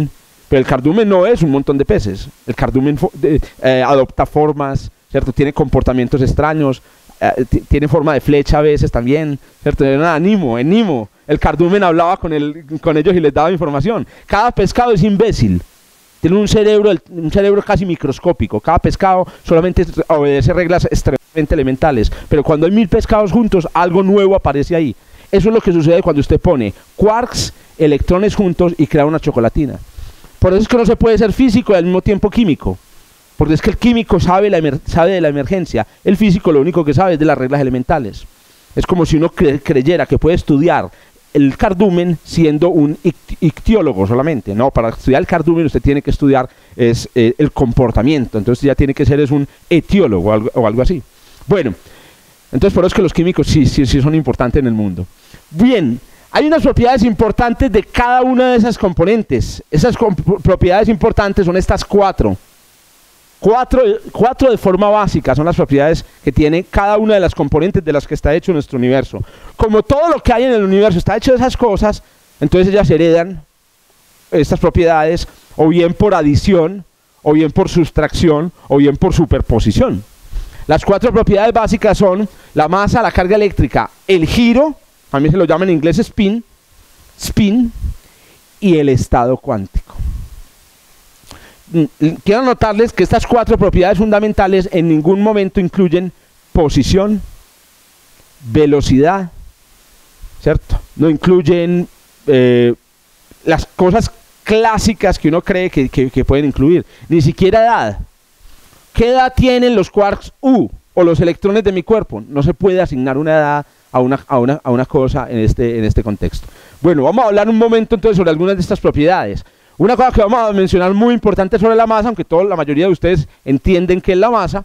Pero el cardumen no es un montón de peces. El cardumen de, eh, adopta formas, ¿cierto? Tiene comportamientos extraños, eh, tiene forma de flecha a veces también, ¿cierto? Era Nemo, en Nemo, el cardumen hablaba con, el, con ellos y les daba información. Cada pescado es imbécil. Tiene un cerebro, un cerebro casi microscópico. Cada pescado solamente obedece reglas extremadamente elementales. Pero cuando hay mil pescados juntos, algo nuevo aparece ahí. Eso es lo que sucede cuando usted pone quarks, electrones juntos y crea una chocolatina. Por eso es que no se puede ser físico y al mismo tiempo químico. Porque es que el químico sabe, la sabe de la emergencia. El físico lo único que sabe es de las reglas elementales. Es como si uno cre creyera que puede estudiar el cardumen siendo un ictiólogo solamente. No, para estudiar el cardumen usted tiene que estudiar es, eh, el comportamiento. Entonces ya tiene que ser es un etiólogo o algo, o algo así. Bueno, entonces por eso es que los químicos sí, sí, sí son importantes en el mundo. Bien, hay unas propiedades importantes de cada una de esas componentes. Esas comp propiedades importantes son estas cuatro. Cuatro, cuatro de forma básica son las propiedades que tiene cada una de las componentes de las que está hecho nuestro universo. Como todo lo que hay en el universo está hecho de esas cosas, entonces ellas heredan estas propiedades o bien por adición, o bien por sustracción, o bien por superposición. Las cuatro propiedades básicas son la masa, la carga eléctrica, el giro, también se lo llama en inglés spin, spin, y el estado cuántico. Quiero anotarles que estas cuatro propiedades fundamentales en ningún momento incluyen posición, velocidad, ¿cierto? No incluyen eh, las cosas clásicas que uno cree que, que, que pueden incluir, ni siquiera edad. ¿Qué edad tienen los quarks U o los electrones de mi cuerpo? No se puede asignar una edad a una, a una, a una cosa en este, en este contexto. Bueno, vamos a hablar un momento entonces sobre algunas de estas propiedades. Una cosa que vamos a mencionar muy importante sobre la masa, aunque toda la mayoría de ustedes entienden qué es la masa,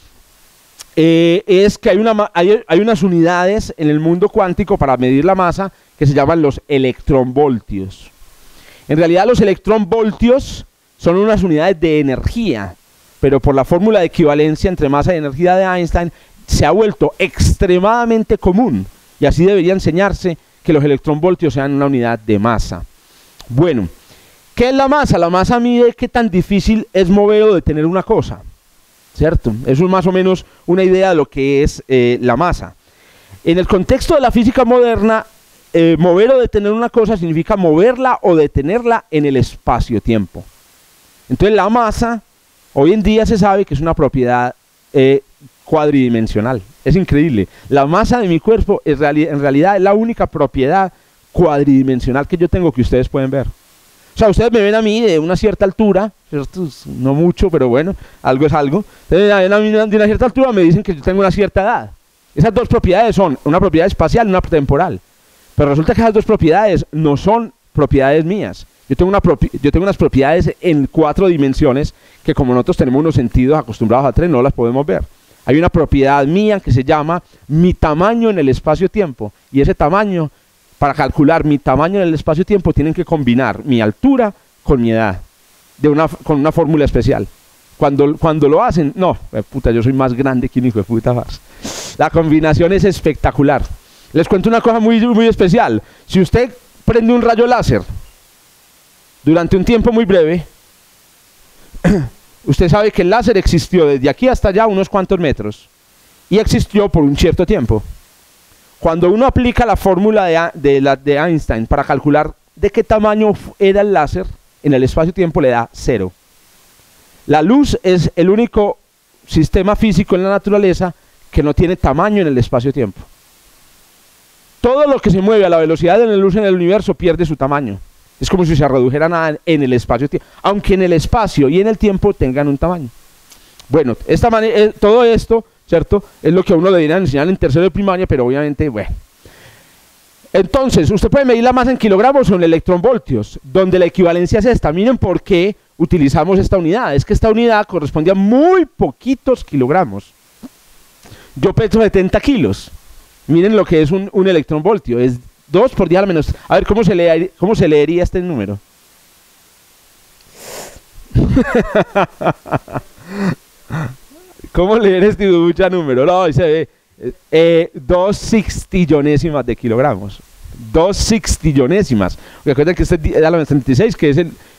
eh, es que hay, una, hay, hay unas unidades en el mundo cuántico para medir la masa que se llaman los electronvoltios. En realidad los electronvoltios son unas unidades de energía, pero por la fórmula de equivalencia entre masa y energía de Einstein se ha vuelto extremadamente común, y así debería enseñarse que los electronvoltios sean una unidad de masa. Bueno, ¿qué es la masa? La masa mide qué tan difícil es mover o detener una cosa, ¿cierto? Eso es más o menos una idea de lo que es eh, la masa. En el contexto de la física moderna, eh, mover o detener una cosa significa moverla o detenerla en el espacio-tiempo. Entonces la masa, hoy en día se sabe que es una propiedad eh, cuadridimensional. Es increíble. La masa de mi cuerpo es reali- en realidad es la única propiedad cuadridimensional que yo tengo que ustedes pueden ver. O sea, ustedes me ven a mí de una cierta altura, ¿cierto? No mucho, pero bueno, algo es algo. Ustedes me ven a mí de una cierta altura, me dicen que yo tengo una cierta edad. Esas dos propiedades son una propiedad espacial y una temporal. Pero resulta que esas dos propiedades no son propiedades mías. Yo tengo, una yo tengo unas propiedades en cuatro dimensiones que, como nosotros tenemos unos sentidos acostumbrados a tres, no las podemos ver. Hay una propiedad mía que se llama mi tamaño en el espacio-tiempo, y ese tamaño, para calcular mi tamaño en el espacio-tiempo, tienen que combinar mi altura con mi edad, de una, con una fórmula especial. Cuando, cuando lo hacen, no, eh, puta, yo soy más grande que un hijo de puta más. La combinación es espectacular. Les cuento una cosa muy, muy especial. Si usted prende un rayo láser durante un tiempo muy breve, usted sabe que el láser existió desde aquí hasta allá unos cuantos metros, y existió por un cierto tiempo. Cuando uno aplica la fórmula de, de, la, de Einstein para calcular de qué tamaño era el láser, en el espacio-tiempo le da cero. La luz es el único sistema físico en la naturaleza que no tiene tamaño en el espacio-tiempo. Todo lo que se mueve a la velocidad de la luz en el universo pierde su tamaño. Es como si se redujera nada en el espacio-tiempo, aunque en el espacio y en el tiempo tengan un tamaño. Bueno, esta manera, todo esto, ¿cierto?, es lo que a uno le deberían enseñar en tercero de primaria, pero obviamente, bueno. Entonces, usted puede medir la masa en kilogramos o en electronvoltios, donde la equivalencia es esta. Miren por qué utilizamos esta unidad. Es que esta unidad corresponde a muy poquitos kilogramos. Yo peso setenta kilos. Miren lo que es un, un electronvoltio. Es dos por diez a la menos. A ver, ¿cómo se, lee, cómo se leería este número? ¿Cómo leer este mucho número? No, se ve eh, dos sextillonésimas de kilogramos. Dos sextillonésimas. Recuerden que este es a la treinta y seis, que es el,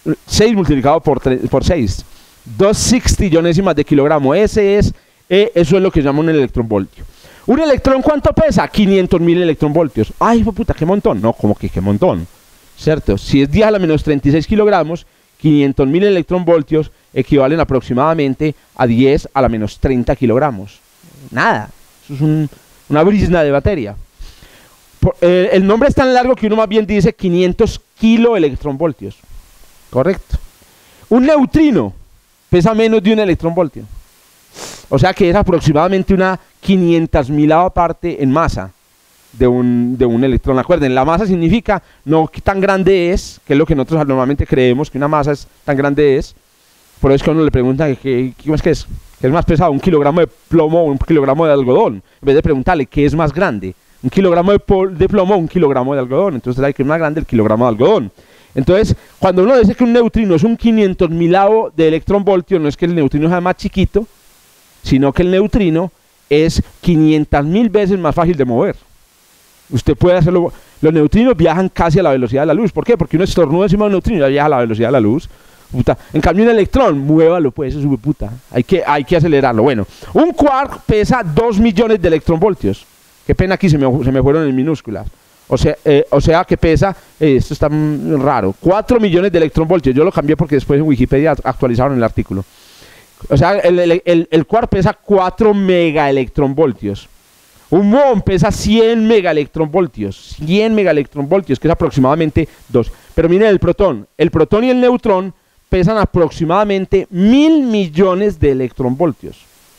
seis multiplicado por, por seis. doscientos sesenta ionésimas de kilogramo. Ese es, eh, eso es lo que se llama un electronvoltio. ¿Un electrón cuánto pesa? quinientos mil electronvoltios. Ay, hijo de puta, qué montón. No, como que qué montón. ¿Cierto? Si es diez a la menos treinta y seis kilogramos, quinientos mil electronvoltios equivalen aproximadamente a diez a la menos treinta kilogramos. Nada. Eso es un, una brisna de batería. Por, eh, el nombre es tan largo que uno más bien dice quinientos kiloelectronvoltios. Correcto. Un neutrino pesa menos de un electronvoltio. O sea que es aproximadamente una quinientos milava parte en masa de un, de un electrón. Acuerden, la masa significa no qué tan grande es, que es lo que nosotros normalmente creemos que una masa es tan grande es. Por eso es que a uno le pregunta ¿qué, qué, qué, qué es? ¿Qué es más pesado? ¿Un kilogramo de plomo o un kilogramo de algodón? En vez de preguntarle qué es más grande, un kilogramo de, de plomo o un kilogramo de algodón. Entonces hay que es más grande el kilogramo de algodón. Entonces, cuando uno dice que un neutrino es un quinientos milavo de electronvoltio, no es que el neutrino sea más chiquito, sino que el neutrino es quinientas mil veces más fácil de mover. Usted puede hacerlo. Los neutrinos viajan casi a la velocidad de la luz. ¿Por qué? Porque uno estornuda encima de un neutrino y ya viaja a la velocidad de la luz. Puta. En cambio, un electrón, muévalo, pues, se sube puta. Hay que, hay que acelerarlo. Bueno, un quark pesa dos millones de electronvoltios. Qué pena aquí se me, se me fueron en minúsculas. O sea, eh, o sea que pesa, eh, esto está raro, cuatro millones de electronvoltios. Yo lo cambié porque después en Wikipedia actualizaron el artículo. O sea, el, el, el, el quark pesa cuatro megaelectronvoltios. Un muón pesa cien megaelectronvoltios. cien megaelectronvoltios, que es aproximadamente dos. Pero miren el protón. El protón y el neutrón pesan aproximadamente mil millones de electronvoltios.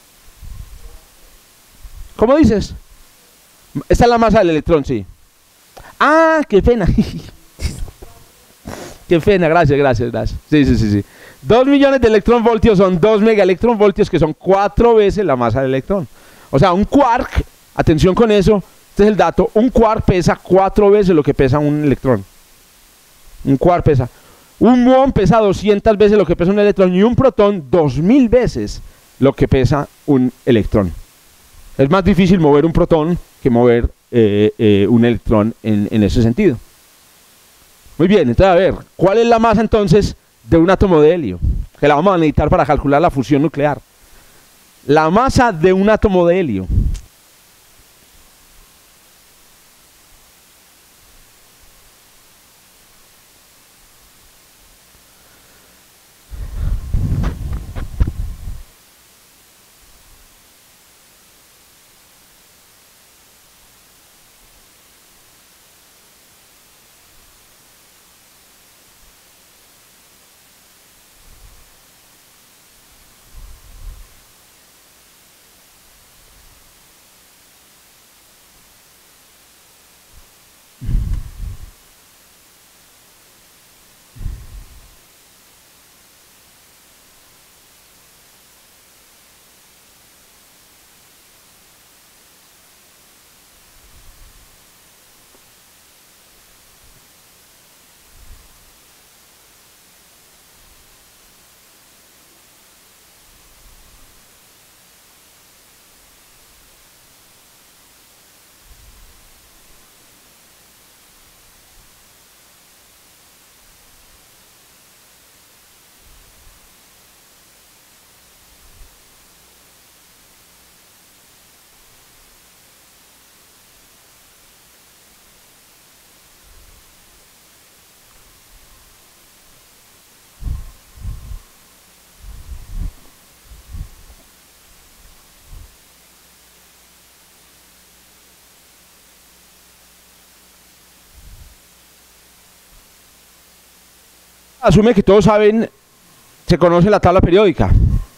¿Cómo dices? Esta es la masa del electrón, sí. Ah, qué pena. Qué pena, gracias, gracias, gracias. Sí, sí, sí, sí. Dos millones de electronvoltios son dos megaelectronvoltios, que son cuatro veces la masa del electrón. O sea, un quark, atención con eso, este es el dato, un quark pesa cuatro veces lo que pesa un electrón. Un quark pesa. Un muón pesa doscientas veces lo que pesa un electrón y un protón dos mil veces lo que pesa un electrón. Es más difícil mover un protón que mover eh, eh, un electrón en, en ese sentido. Muy bien, entonces a ver, ¿cuál es la masa entonces de un átomo de helio? Que la vamos a necesitar para calcular la fusión nuclear. La masa de un átomo de helio. Asume que todos saben, se conoce la tabla periódica.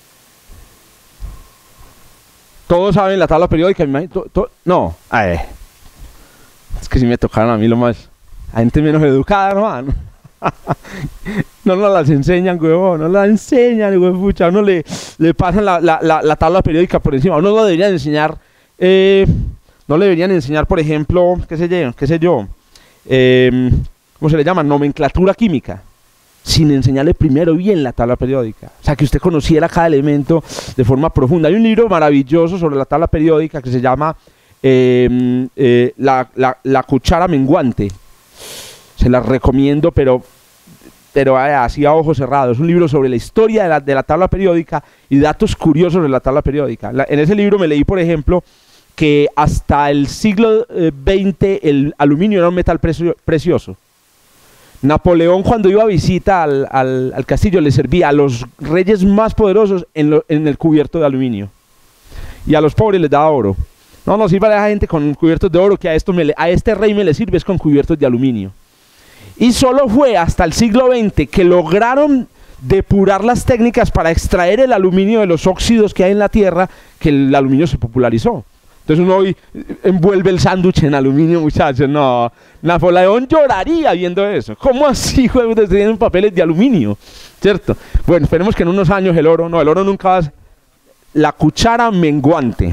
Todos saben la tabla periódica. To, to, no, ay, es que si me tocaron a mí lo más. A gente menos educada, hermano. No nos las enseñan, huevón, no las enseñan, huevón, pucha. Uno le, le pasan la, la, la, la tabla periódica por encima. Uno lo deberían enseñar, eh, no le deberían enseñar, por ejemplo, qué sé yo, qué sé yo, eh, ¿cómo se le llama? Nomenclatura química. Sin enseñarle primero bien la tabla periódica. O sea, que usted conociera cada elemento de forma profunda. Hay un libro maravilloso sobre la tabla periódica que se llama eh, eh, la, la, la cuchara menguante. Se la recomiendo, pero pero eh, así a ojos cerrados. Es un libro sobre la historia de la, de la tabla periódica y datos curiosos de la tabla periódica. La, en ese libro me leí, por ejemplo, que hasta el siglo eh, veinte el aluminio era un metal precio, precioso. Napoleón, cuando iba a visita al, al, al castillo, le servía a los reyes más poderosos en, lo, en el cubierto de aluminio, y a los pobres les daba oro. No, no sirve a la gente con cubiertos de oro, que a, esto me le, a este rey me le sirve es con cubiertos de aluminio. Y solo fue hasta el siglo veinte que lograron depurar las técnicas para extraer el aluminio de los óxidos que hay en la tierra, que el aluminio se popularizó. Entonces uno hoy envuelve el sándwich en aluminio, muchachos. No, Napoleón lloraría viendo eso. ¿Cómo así, juegos tienen papeles de aluminio? ¿Cierto? Bueno, esperemos que en unos años el oro, no, el oro nunca va a... La cuchara menguante.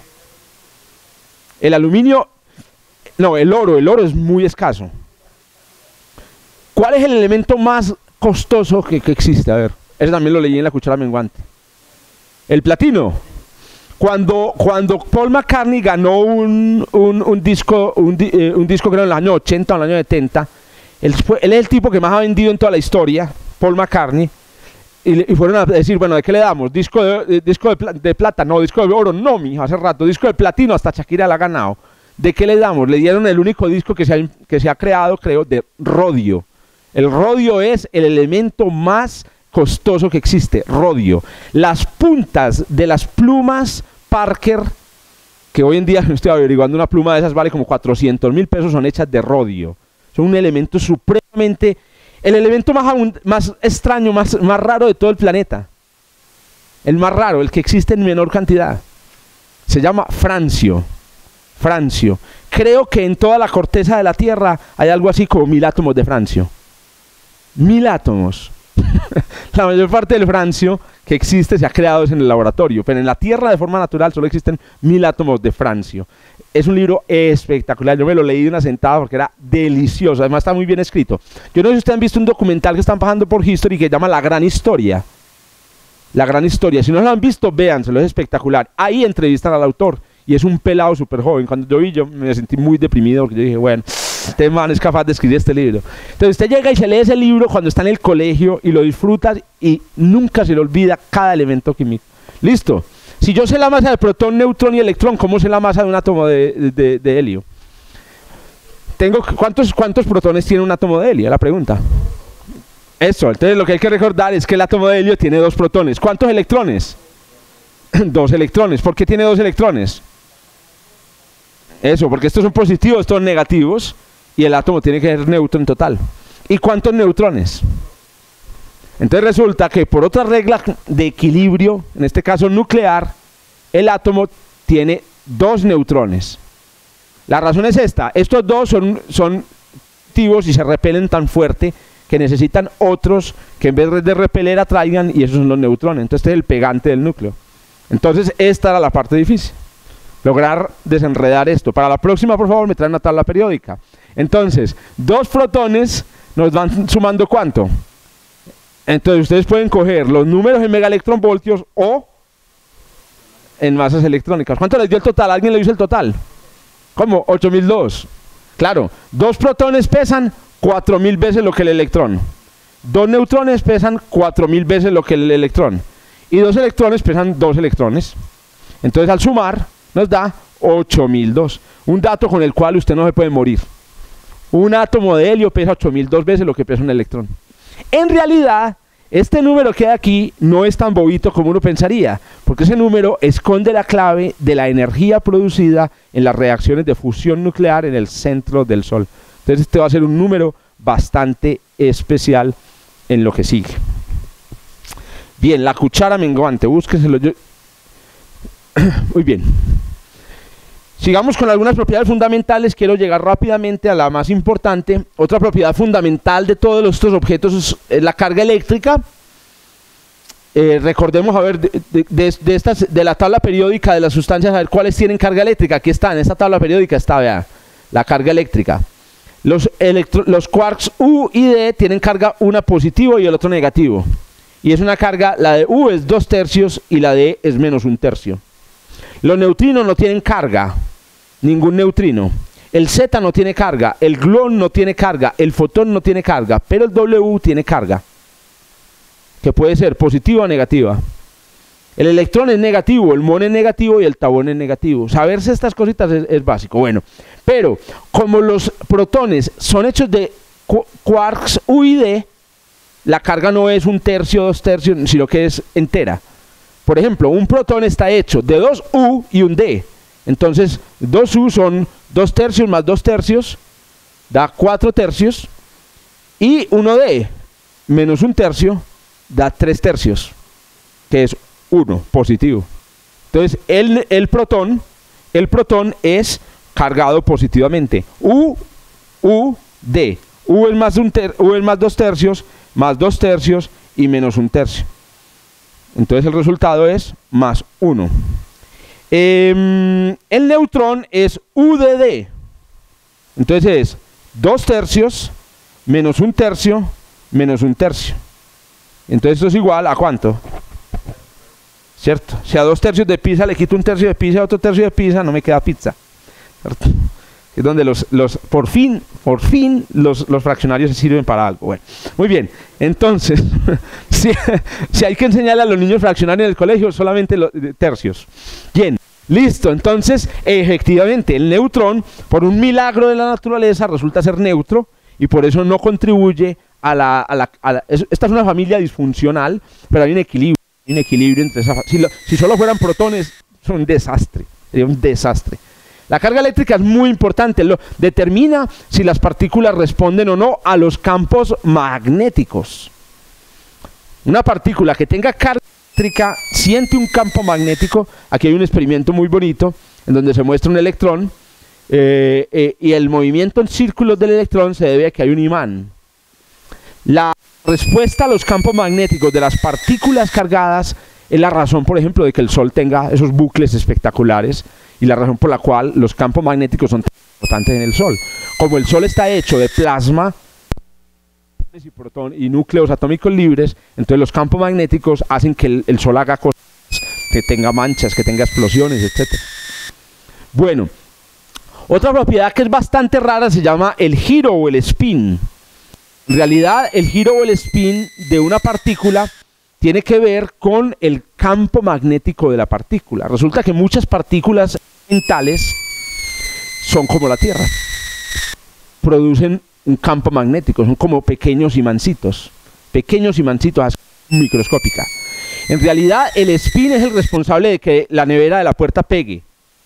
El aluminio, no, el oro, el oro es muy escaso. ¿Cuál es el elemento más costoso que, que existe? A ver, eso también lo leí en La cuchara menguante. El platino. Cuando, cuando Paul McCartney ganó un, un, un disco, un, eh, un disco creo en los años ochenta o en los años setenta, él, fue, él es el tipo que más ha vendido en toda la historia, Paul McCartney, y, y fueron a decir, bueno, ¿de qué le damos? ¿Disco de, de, disco de, pla de plata? No, disco de oro, no, mijo, hace rato, disco de platino, hasta Shakira la ha ganado. ¿De qué le damos? Le dieron el único disco que se ha, que se ha creado, creo, de rodio. El rodio es el elemento más costoso que existe, rodio. Las puntas de las plumas Parker, que hoy en día estoy averiguando, una pluma de esas vale como cuatrocientos mil pesos, son hechas de rodio. Son un elemento supremamente, el elemento más, más extraño, más, más raro de todo el planeta. El más raro, el que existe en menor cantidad. Se llama francio. Francio. Creo que en toda la corteza de la Tierra hay algo así como mil átomos de francio. Mil átomos. La mayor parte del francio que existe se ha creado en el laboratorio, pero en la Tierra de forma natural solo existen mil átomos de francio. Es un libro espectacular, yo me lo leí de una sentada porque era delicioso, además está muy bien escrito. Yo no sé si ustedes han visto un documental que están pasando por History que se llama La Gran Historia. La Gran Historia, si no lo han visto, véanselo, es espectacular. Ahí entrevistan al autor y es un pelado súper joven. Cuando yo vi, yo me sentí muy deprimido porque yo dije, bueno, este man es capaz de escribir este libro. Entonces usted llega y se lee ese libro cuando está en el colegio y lo disfruta y nunca se le olvida cada elemento químico. Listo. Si yo sé la masa de protón, neutrón y electrón, ¿cómo sé la masa de un átomo de, de, de, de helio? Tengo, ¿cuántos, ¿Cuántos protones tiene un átomo de helio? La pregunta. Eso, entonces lo que hay que recordar es que el átomo de helio tiene dos protones. ¿Cuántos electrones? Dos electrones. ¿Por qué tiene dos electrones? Eso, porque estos son positivos, estos son negativos, y el átomo tiene que ser neutro en total. ¿Y cuántos neutrones? Entonces resulta que por otra regla de equilibrio, en este caso nuclear, el átomo tiene dos neutrones. La razón es esta, estos dos son, son activos y se repelen tan fuerte que necesitan otros que en vez de repeler atraigan, y esos son los neutrones. Entonces este es el pegante del núcleo. Entonces esta era la parte difícil, lograr desenredar esto. Para la próxima, por favor, me traen una tabla periódica. Entonces, dos protones nos van sumando ¿cuánto? Entonces ustedes pueden coger los números en megaelectronvoltios o en masas electrónicas. ¿Cuánto les dio el total? ¿Alguien le hizo el total? ¿Cómo? ocho mil dos. Claro, dos protones pesan cuatro mil veces lo que el electrón. Dos neutrones pesan cuatro mil veces lo que el electrón. Y dos electrones pesan dos electrones. Entonces al sumar nos da ocho mil dos. Un dato con el cual usted no se puede morir. Un átomo de helio pesa ocho mil dos veces lo que pesa un electrón. En realidad, este número que hay aquí no es tan bobito como uno pensaría, porque ese número esconde la clave de la energía producida en las reacciones de fusión nuclear en el centro del Sol. Entonces este va a ser un número bastante especial en lo que sigue. Bien, la cuchara menguante, búsquenselo yo. Muy bien. Sigamos con algunas propiedades fundamentales. Quiero llegar rápidamente a la más importante. Otra propiedad fundamental de todos estos objetos es, es la carga eléctrica. Eh, recordemos, a ver, de, de, de, de, estas, de la tabla periódica de las sustancias, a ver cuáles tienen carga eléctrica. Aquí está, en esta tabla periódica está, vea, la carga eléctrica. Los, los quarks U y D tienen carga, una positivo y el otro negativo. Y es una carga, la de U es dos tercios y la de E es menos un tercio. Los neutrinos no tienen carga, ningún neutrino. El Z no tiene carga, el gluón no tiene carga, el fotón no tiene carga, pero el W tiene carga, que puede ser positiva o negativa. El electrón es negativo, el muón es negativo y el tabón es negativo. Saberse estas cositas es, es básico. Bueno, pero como los protones son hechos de qu quarks U y D, la carga no es un tercio, dos tercios, sino que es entera. Por ejemplo, un protón está hecho de dos U y un D. Entonces, dos U son dos tercios más dos tercios, da cuatro tercios. Y uno D menos un tercio da tres tercios, que es uno, positivo. Entonces, el, el protón, el protón es cargado positivamente. U, U, D. U es más, un ter, U es más dos tercios, más dos tercios y menos un tercio. Entonces el resultado es más uno. Eh, el neutrón es U de D. Entonces es dos tercios menos un tercio menos un tercio. Entonces esto es igual a ¿cuánto? ¿Cierto? Si a dos tercios de pizza le quito un tercio de pizza a otro tercio de pizza, no me queda pizza. ¿Cierto? Es donde los, los, por fin, por fin los, los fraccionarios se sirven para algo. Bueno, muy bien. Entonces, si, si hay que enseñarle a los niños fraccionarios en el colegio, solamente los tercios. Bien, listo. Entonces, efectivamente, el neutrón, por un milagro de la naturaleza, resulta ser neutro y por eso no contribuye a la... A la, a la es, esta es una familia disfuncional, pero hay un equilibrio, hay un equilibrio entre esa... Si, lo, si solo fueran protones, son un desastre, sería un desastre. La carga eléctrica es muy importante, lo determina si las partículas responden o no a los campos magnéticos. Una partícula que tenga carga eléctrica siente un campo magnético. Aquí hay un experimento muy bonito en donde se muestra un electrón eh, eh, y el movimiento en círculos del electrón se debe a que hay un imán. La respuesta a los campos magnéticos de las partículas cargadas es la razón, por ejemplo, de que el Sol tenga esos bucles espectaculares y la razón por la cual los campos magnéticos son tan importantes en el Sol. Como el Sol está hecho de plasma y, protón, y núcleos atómicos libres, entonces los campos magnéticos hacen que el, el Sol haga cosas, que tenga manchas, que tenga explosiones, etcétera. Bueno, otra propiedad que es bastante rara se llama el giro o el spin. En realidad, el giro o el spin de una partícula tiene que ver con el campo magnético de la partícula. Resulta que muchas partículas elementales son como la Tierra. Producen un campo magnético, son como pequeños imancitos. Pequeños imancitos a escala microscópica. En realidad, el spin es el responsable de que la nevera de la puerta pegue.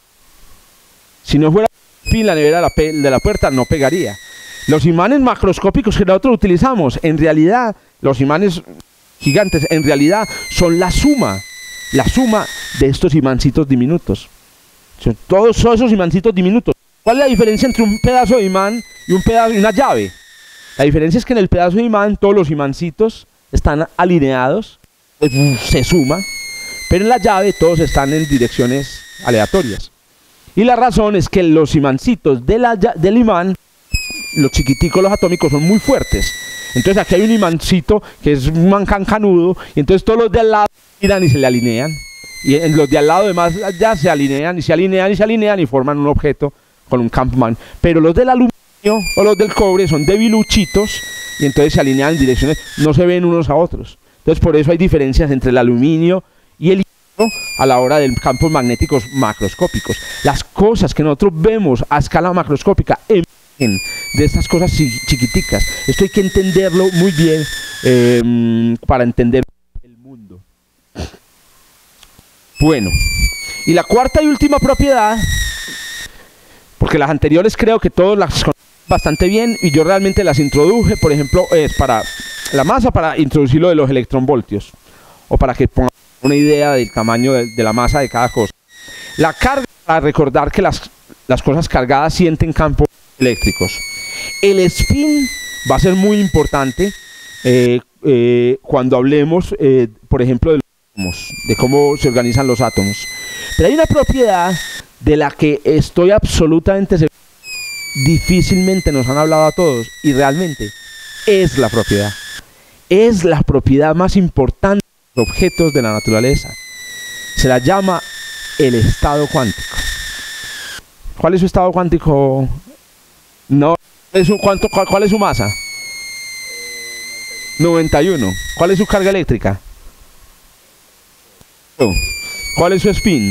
Si no fuera el spin, la nevera de la, de la puerta no pegaría. Los imanes macroscópicos que nosotros utilizamos, en realidad, los imanes gigantes, en realidad son la suma, la suma de estos imancitos diminutos. Son todos esos imancitos diminutos. ¿Cuál es la diferencia entre un pedazo de imán y un pedazo y una llave? La diferencia es que en el pedazo de imán todos los imancitos están alineados, se suma, pero en la llave todos están en direcciones aleatorias. Y la razón es que los imancitos de la, del imán, los chiquiticos, los atómicos, son muy fuertes. Entonces aquí hay un imancito que es un mancancanudo y entonces todos los de al lado giran y se le alinean. Y en los de al lado además ya se alinean y se alinean y se alinean y forman un objeto con un campo magnético. Pero los del aluminio o los del cobre son debiluchitos y entonces se alinean en direcciones, no se ven unos a otros. Entonces por eso hay diferencias entre el aluminio y el hierro a la hora de campos magnéticos macroscópicos. Las cosas que nosotros vemos a escala macroscópica en de estas cosas chiquiticas. Esto hay que entenderlo muy bien eh, para entender el mundo. Bueno, y la cuarta y última propiedad, porque las anteriores creo que todos las conocen bastante bien y yo realmente las introduje, por ejemplo, es para la masa, para introducir lo de los electronvoltios o para que pongan una idea del tamaño de, de la masa de cada cosa. La carga, para recordar que las, las cosas cargadas sienten campos eléctricos. El spin va a ser muy importante eh, eh, cuando hablemos, eh, por ejemplo, de los átomos, de cómo se organizan los átomos. Pero hay una propiedad de la que estoy absolutamente seguro, difícilmente nos han hablado a todos, y realmente es la propiedad. Es la propiedad más importante de los objetos de la naturaleza. Se la llama el estado cuántico. ¿Cuál es su estado cuántico No, es un, ¿cuánto, cuál, ¿cuál es su masa? noventa y uno. ¿Cuál es su carga eléctrica? ¿Cuál es su spin?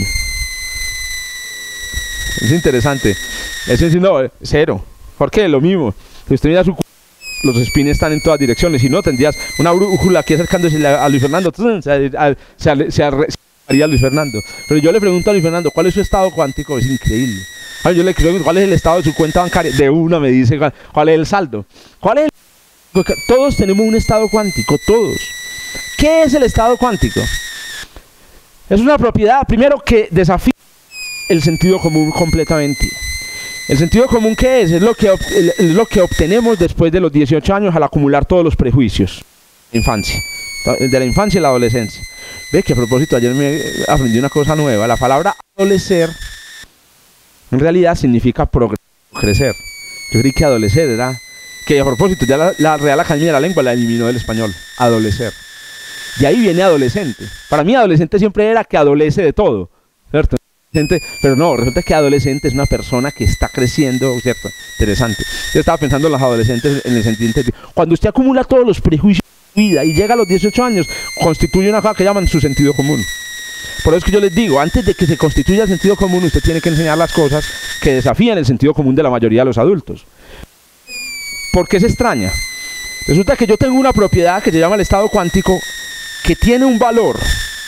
Es interesante. Eso es no, cero. ¿Por qué? Lo mismo. Si usted mira su... Los spins están en todas direcciones. Si no, tendrías una brújula aquí acercándose a Luis Fernando. Se, se, se haría Luis Fernando. Pero yo le pregunto a Luis Fernando, ¿cuál es su estado cuántico? Es increíble. Yo le pregunto, ¿cuál es el estado de su cuenta bancaria? De una me dice, ¿cuál, cuál es el saldo? ¿Cuál es el... Todos tenemos un estado cuántico, todos. ¿Qué es el estado cuántico? Es una propiedad, primero, que desafía el sentido común completamente. ¿El sentido común qué es? Es lo que, es lo que obtenemos después de los dieciocho años al acumular todos los prejuicios. Infancia. De la infancia y la adolescencia. Ve que a propósito, ayer me aprendí una cosa nueva. La palabra adolecer en realidad significa progreso, crecer. Yo creí que adolecer era... Que a propósito, ya la, la Real Academia de la Lengua la eliminó del español. Adolecer. De ahí viene adolescente. Para mí adolescente siempre era que adolece de todo, ¿cierto? Pero no, resulta que adolescente es una persona que está creciendo, ¿cierto? Interesante. Yo estaba pensando en los adolescentes en el sentido interior. Cuando usted acumula todos los prejuicios de vida y llega a los dieciocho años, constituye una cosa que llaman su sentido común. Por eso es que yo les digo, antes de que se constituya el sentido común, usted tiene que enseñar las cosas que desafían el sentido común de la mayoría de los adultos. ¿Por qué se extraña? Resulta que yo tengo una propiedad que se llama el estado cuántico que tiene un valor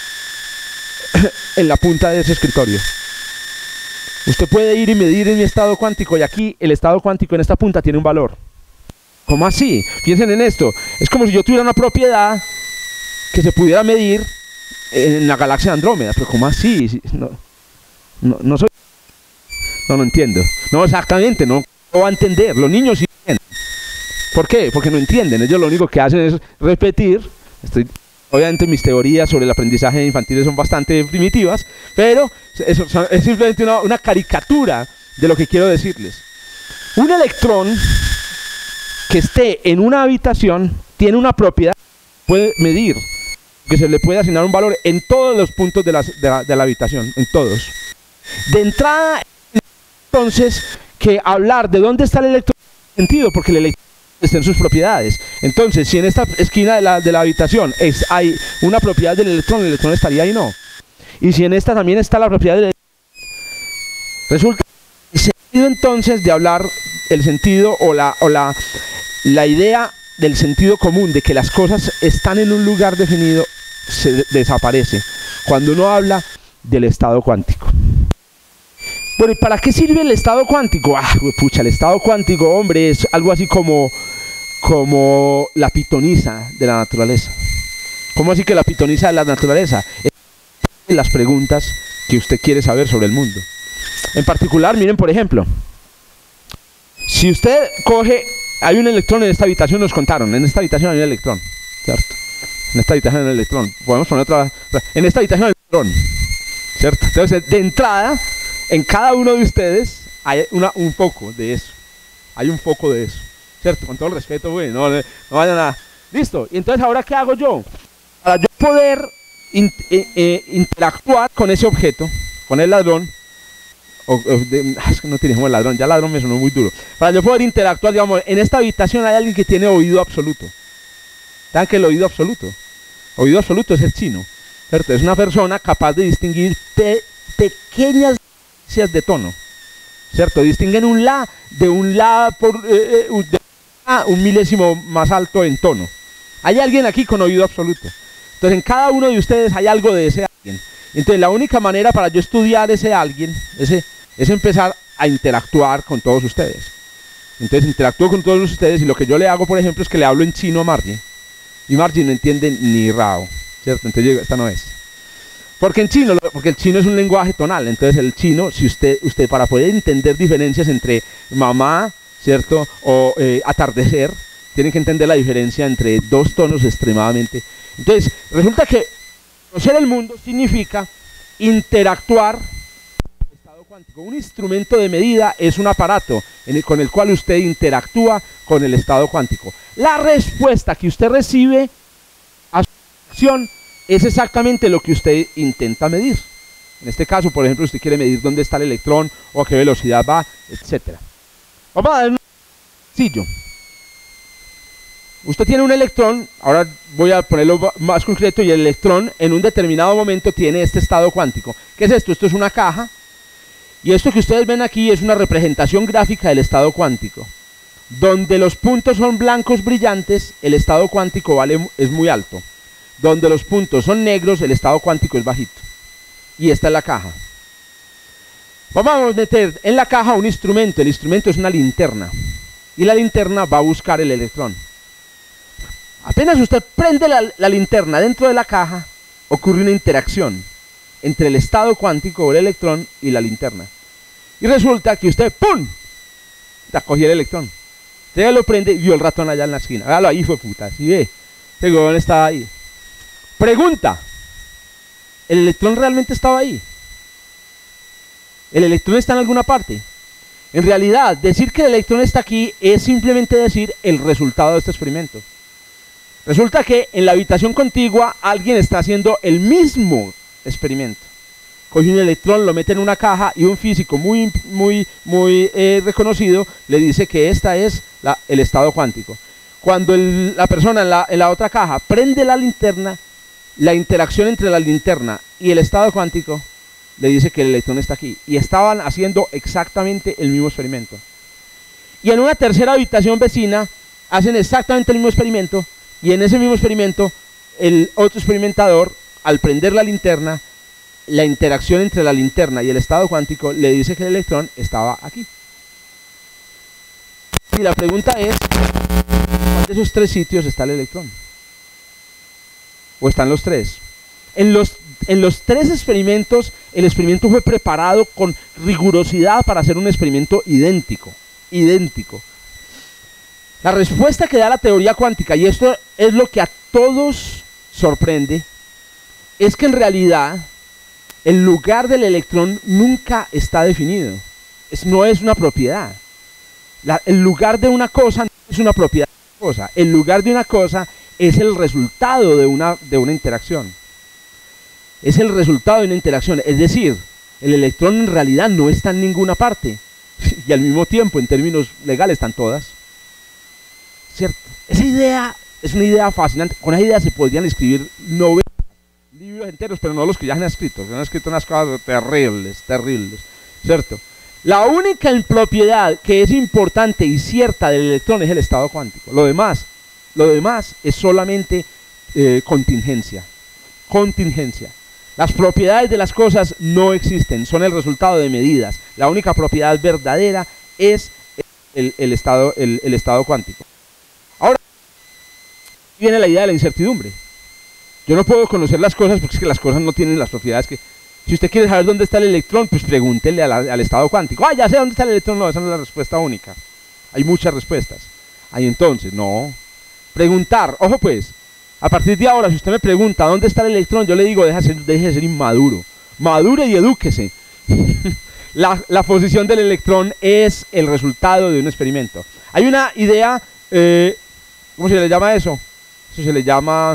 en la punta de ese escritorio. Usted puede ir y medir en mi estado cuántico y aquí el estado cuántico en esta punta tiene un valor. ¿Cómo así? Piensen en esto. Es como si yo tuviera una propiedad que se pudiera medir en la galaxia de Andrómeda. Pero ¿cómo así? No, no, no soy... No, no entiendo. No, exactamente, no lo va a entender. Los niños sí entienden. ¿Por qué? Porque no entienden. Ellos lo único que hacen es repetir. Estoy... Obviamente mis teorías sobre el aprendizaje infantil son bastante primitivas, pero eso es simplemente una, una caricatura de lo que quiero decirles. Un electrón que esté en una habitación tiene una propiedad que puede medir, que se le puede asignar un valor en todos los puntos de la, de la, de la habitación, en todos. De entrada, entonces, que hablar de dónde está el electrón tiene sentido, porque el electrón está en sus propiedades. Entonces, si en esta esquina de la, de la habitación es, hay una propiedad del electrón, el electrón estaría ahí, no. Y si en esta también está la propiedad del electrón, resulta que el sentido entonces de hablar, el sentido o, la, o la, la idea del sentido común, de que las cosas están en un lugar definido, se de desaparece cuando uno habla del estado cuántico. Bueno, ¿y para qué sirve el estado cuántico? Ah, pucha, el estado cuántico, hombre, es algo así como, como la pitonisa de la naturaleza. ¿Cómo así que la pitonisa de la naturaleza? Es las preguntas que usted quiere saber sobre el mundo. En particular, miren, por ejemplo, si usted coge, hay un electrón en esta habitación, nos contaron, en esta habitación hay un electrón, ¿cierto? En esta habitación hay un electrón. Podemos poner otra, en esta habitación hay un electrón, ¿cierto? Entonces, de entrada, en cada uno de ustedes hay una, un foco de eso. Hay un foco de eso. ¿Cierto? Con todo el respeto, güey. No, no vayan a... Listo. Y entonces, ¿ahora qué hago yo? Para yo poder in, eh, eh, interactuar con ese objeto, con el ladrón, o, o de, es que no tiene como el ladrón, ya ladrón me sonó muy duro. Para yo poder interactuar, digamos, en esta habitación hay alguien que tiene oído absoluto. ¿Saben qué es el oído absoluto? Oído absoluto es el chino. ¿Cierto? Es una persona capaz de distinguir pe pequeñas de tono, ¿cierto? Distinguen un la de un la por eh, de un milésimo más alto en tono. Hay alguien aquí con oído absoluto. Entonces en cada uno de ustedes hay algo de ese alguien. Entonces la única manera para yo estudiar ese alguien ese, es empezar a interactuar con todos ustedes. Entonces interactúo con todos ustedes y lo que yo le hago, por ejemplo, es que le hablo en chino a Margie. Y Margie no entiende ni rao, ¿cierto? Entonces yo digo, esta no es. Porque en chino, porque el chino es un lenguaje tonal, entonces el chino, si usted, usted para poder entender diferencias entre mamá, ¿cierto? O eh, atardecer, tiene que entender la diferencia entre dos tonos extremadamente. Entonces, resulta que conocer el mundo significa interactuar con el estado cuántico. Un instrumento de medida es un aparato en el, con el cual usted interactúa con el estado cuántico. La respuesta que usted recibe a su acción es exactamente lo que usted intenta medir. En este caso, por ejemplo, usted quiere medir dónde está el electrón o a qué velocidad va, etcétera. Vamos a dar un sencillo. Usted tiene un electrón, ahora voy a ponerlo más concreto, y el electrón en un determinado momento tiene este estado cuántico. ¿Qué es esto? Esto es una caja, y esto que ustedes ven aquí es una representación gráfica del estado cuántico. Donde los puntos son blancos brillantes, el estado cuántico vale, es muy alto. Donde los puntos son negros, el estado cuántico es bajito. Y esta es la caja. Vamos a meter en la caja un instrumento. El instrumento es una linterna. Y la linterna va a buscar el electrón. Apenas usted prende la, la linterna dentro de la caja, ocurre una interacción entre el estado cuántico o el electrón y la linterna. Y resulta que usted, ¡pum!, cogió el electrón. Usted lo prende y vio el ratón allá en la esquina. Hágalo ahí, fue puta. ¿Sí ve? Ese huevón estaba ahí. Pregunta: ¿el electrón realmente estaba ahí? ¿El electrón está en alguna parte? En realidad, decir que el electrón está aquí es simplemente decir el resultado de este experimento. Resulta que en la habitación contigua alguien está haciendo el mismo experimento. Coge un electrón, lo mete en una caja y un físico muy, muy, muy eh, reconocido le dice que esta es la, el estado cuántico. Cuando el, la persona en la, en la otra caja prende la linterna, la interacción entre la linterna y el estado cuántico le dice que el electrón está aquí. Y estaban haciendo exactamente el mismo experimento. Y en una tercera habitación vecina hacen exactamente el mismo experimento, y en ese mismo experimento el otro experimentador, al prender la linterna, la interacción entre la linterna y el estado cuántico le dice que el electrón estaba aquí. Y la pregunta es, ¿cuál de esos tres sitios está el electrón? ¿O están los tres? En los, en los tres experimentos, el experimento fue preparado con rigurosidad para hacer un experimento idéntico, idéntico. La respuesta que da la teoría cuántica, y esto es lo que a todos sorprende, es que en realidad el lugar del electrón nunca está definido. Es, no es una propiedad. La, el lugar de una cosa no es una propiedad de una cosa. El lugar de una cosa es el resultado de una, de una interacción. Es el resultado de una interacción. Es decir, el electrón en realidad no está en ninguna parte. Y al mismo tiempo, en términos legales, están todas. ¿Cierto? Esa idea es una idea fascinante. Con esa idea se podrían escribir novelas, libros enteros, pero no los que ya han escrito. Se han escrito unas cosas terribles, terribles. ¿Cierto? La única propiedad que es importante y cierta del electrón es el estado cuántico. Lo demás, lo demás es solamente eh, contingencia. Contingencia. Las propiedades de las cosas no existen, son el resultado de medidas. La única propiedad verdadera es el, el, estado, el, el estado cuántico. Ahora viene la idea de la incertidumbre. Yo no puedo conocer las cosas porque es que las cosas no tienen las propiedades que... Si usted quiere saber dónde está el electrón, pues pregúntele a la, al estado cuántico. Ah, ya sé dónde está el electrón. No, esa no es la respuesta única. Hay muchas respuestas. Ahí entonces, no. Preguntar, ojo pues, a partir de ahora, si usted me pregunta dónde está el electrón, yo le digo, deje, deje de ser inmaduro. Madure y edúquese. la, la posición del electrón es el resultado de un experimento. Hay una idea, eh, ¿cómo se le llama eso? Eso se le llama,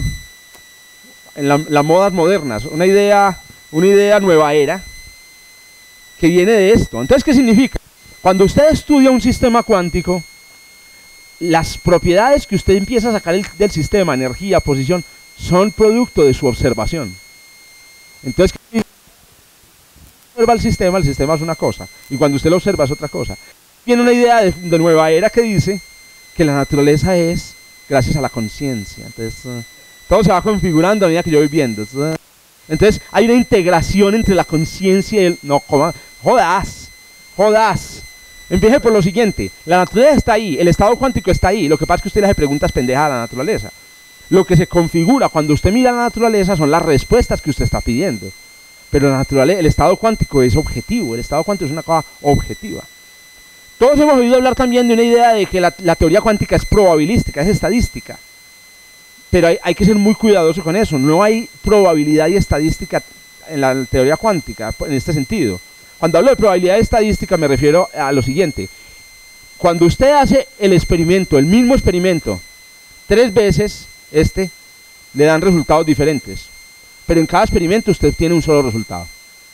en la, las modas modernas, una idea... una idea nueva era que viene de esto. Entonces, ¿qué significa? Cuando usted estudia un sistema cuántico, las propiedades que usted empieza a sacar el, del sistema, energía, posición, son producto de su observación. Entonces, ¿qué observa el sistema? El sistema es una cosa, y cuando usted lo observa es otra cosa. Viene una idea de, de nueva era que dice que la naturaleza es gracias a la conciencia. Entonces, uh, todo se va configurando a medida que yo voy viendo. Uh, Entonces hay una integración entre la conciencia y el... No, coma, jodas, jodas. Empiece por lo siguiente. La naturaleza está ahí, el estado cuántico está ahí. Lo que pasa es que usted le hace preguntas pendejas a la naturaleza. Lo que se configura cuando usted mira la naturaleza son las respuestas que usted está pidiendo. Pero la naturaleza, el estado cuántico es objetivo. El estado cuántico es una cosa objetiva. Todos hemos oído hablar también de una idea de que la, la teoría cuántica es probabilística, es estadística. Pero hay, hay que ser muy cuidadoso con eso. No hay probabilidad y estadística en la teoría cuántica, en este sentido. Cuando hablo de probabilidad y estadística me refiero a lo siguiente. Cuando usted hace el experimento, el mismo experimento, tres veces, este, le dan resultados diferentes. Pero en cada experimento usted tiene un solo resultado.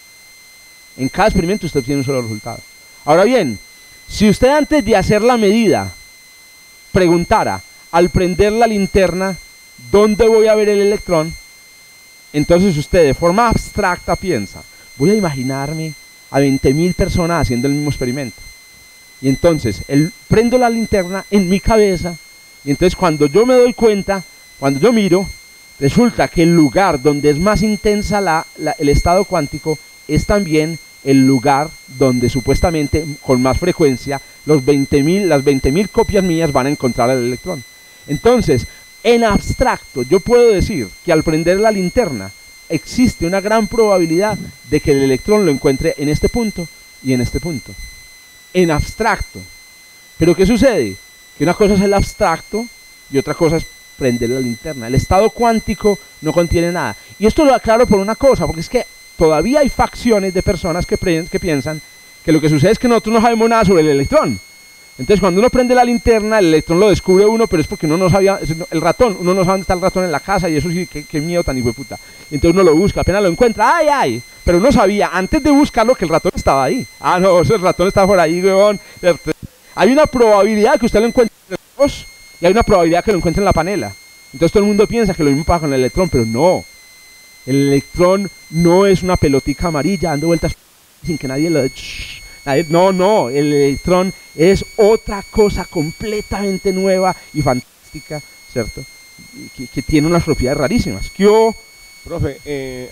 En cada experimento usted tiene un solo resultado. Ahora bien, si usted antes de hacer la medida preguntara, al prender la linterna, ¿dónde voy a ver el electrón? Entonces usted de forma abstracta piensa, voy a imaginarme a veinte mil personas haciendo el mismo experimento. Y entonces el, prendo la linterna en mi cabeza, y entonces cuando yo me doy cuenta, cuando yo miro, resulta que el lugar donde es más intensa la, la, el estado cuántico es también el lugar donde supuestamente con más frecuencia los veinte mil, las veinte mil copias mías van a encontrar el electrón. Entonces, en abstracto, yo puedo decir que al prender la linterna existe una gran probabilidad de que el electrón lo encuentre en este punto y en este punto. En abstracto. Pero ¿qué sucede? Que una cosa es el abstracto y otra cosa es prender la linterna. El estado cuántico no contiene nada. Y esto lo aclaro por una cosa, porque es que todavía hay facciones de personas que, que piensan que lo que sucede es que nosotros no sabemos nada sobre el electrón. Entonces cuando uno prende la linterna, el electrón lo descubre uno, pero es porque uno no sabía, el ratón, uno no sabe dónde está el ratón en la casa, y eso sí, qué, qué miedo tan hijo de puta. Entonces uno lo busca, apenas lo encuentra, ¡ay, ay! Pero uno sabía, antes de buscarlo, que el ratón estaba ahí. Ah, no, el ratón está por ahí, weón. Hay una probabilidad que usted lo encuentre en los, y hay una probabilidad que lo encuentre en la panela. Entonces todo el mundo piensa que lo mismo pasa con el electrón, pero no. El electrón no es una pelotica amarilla dando vueltas sin que nadie lo... Nadie, no, no, el electrón es otra cosa completamente nueva y fantástica, ¿cierto? Que, que tiene unas propiedades rarísimas. ¿Qué hubo? Profe, eh,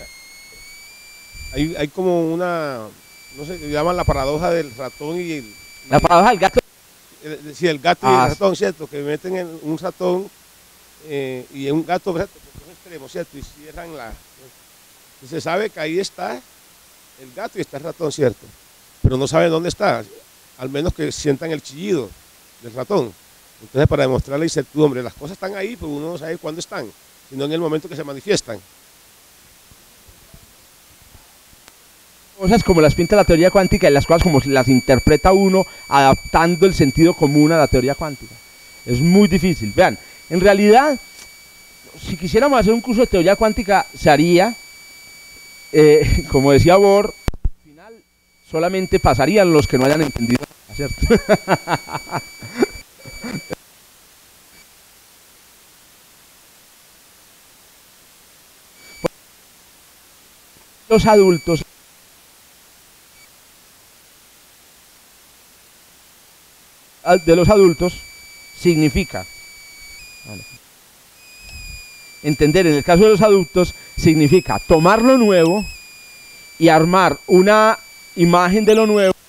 hay, hay como una, no sé, que llaman la paradoja del ratón y el... La paradoja del gato. El, sí, el gato Ah, y el ratón, ¿cierto? Que meten en un ratón eh, y un gato, ¿cierto? Porque es extremo, ¿cierto? Y cierran la... Y se sabe que ahí está el gato y está el ratón, ¿cierto? Pero no saben dónde está, al menos que sientan el chillido del ratón. Entonces, para demostrar la incertidumbre, las cosas están ahí, pero uno no sabe cuándo están, sino en el momento que se manifiestan. Cosas como las pinta la teoría cuántica y las cosas como las interpreta uno adaptando el sentido común a la teoría cuántica. Es muy difícil. Vean, en realidad, si quisiéramos hacer un curso de teoría cuántica, se haría, eh, como decía Bohr, solamente pasarían los que no hayan entendido, ¿cierto? Los adultos de los adultos significa vale. Entender en el caso de los adultos significa tomar lo nuevo y armar una imagen de lo nuevo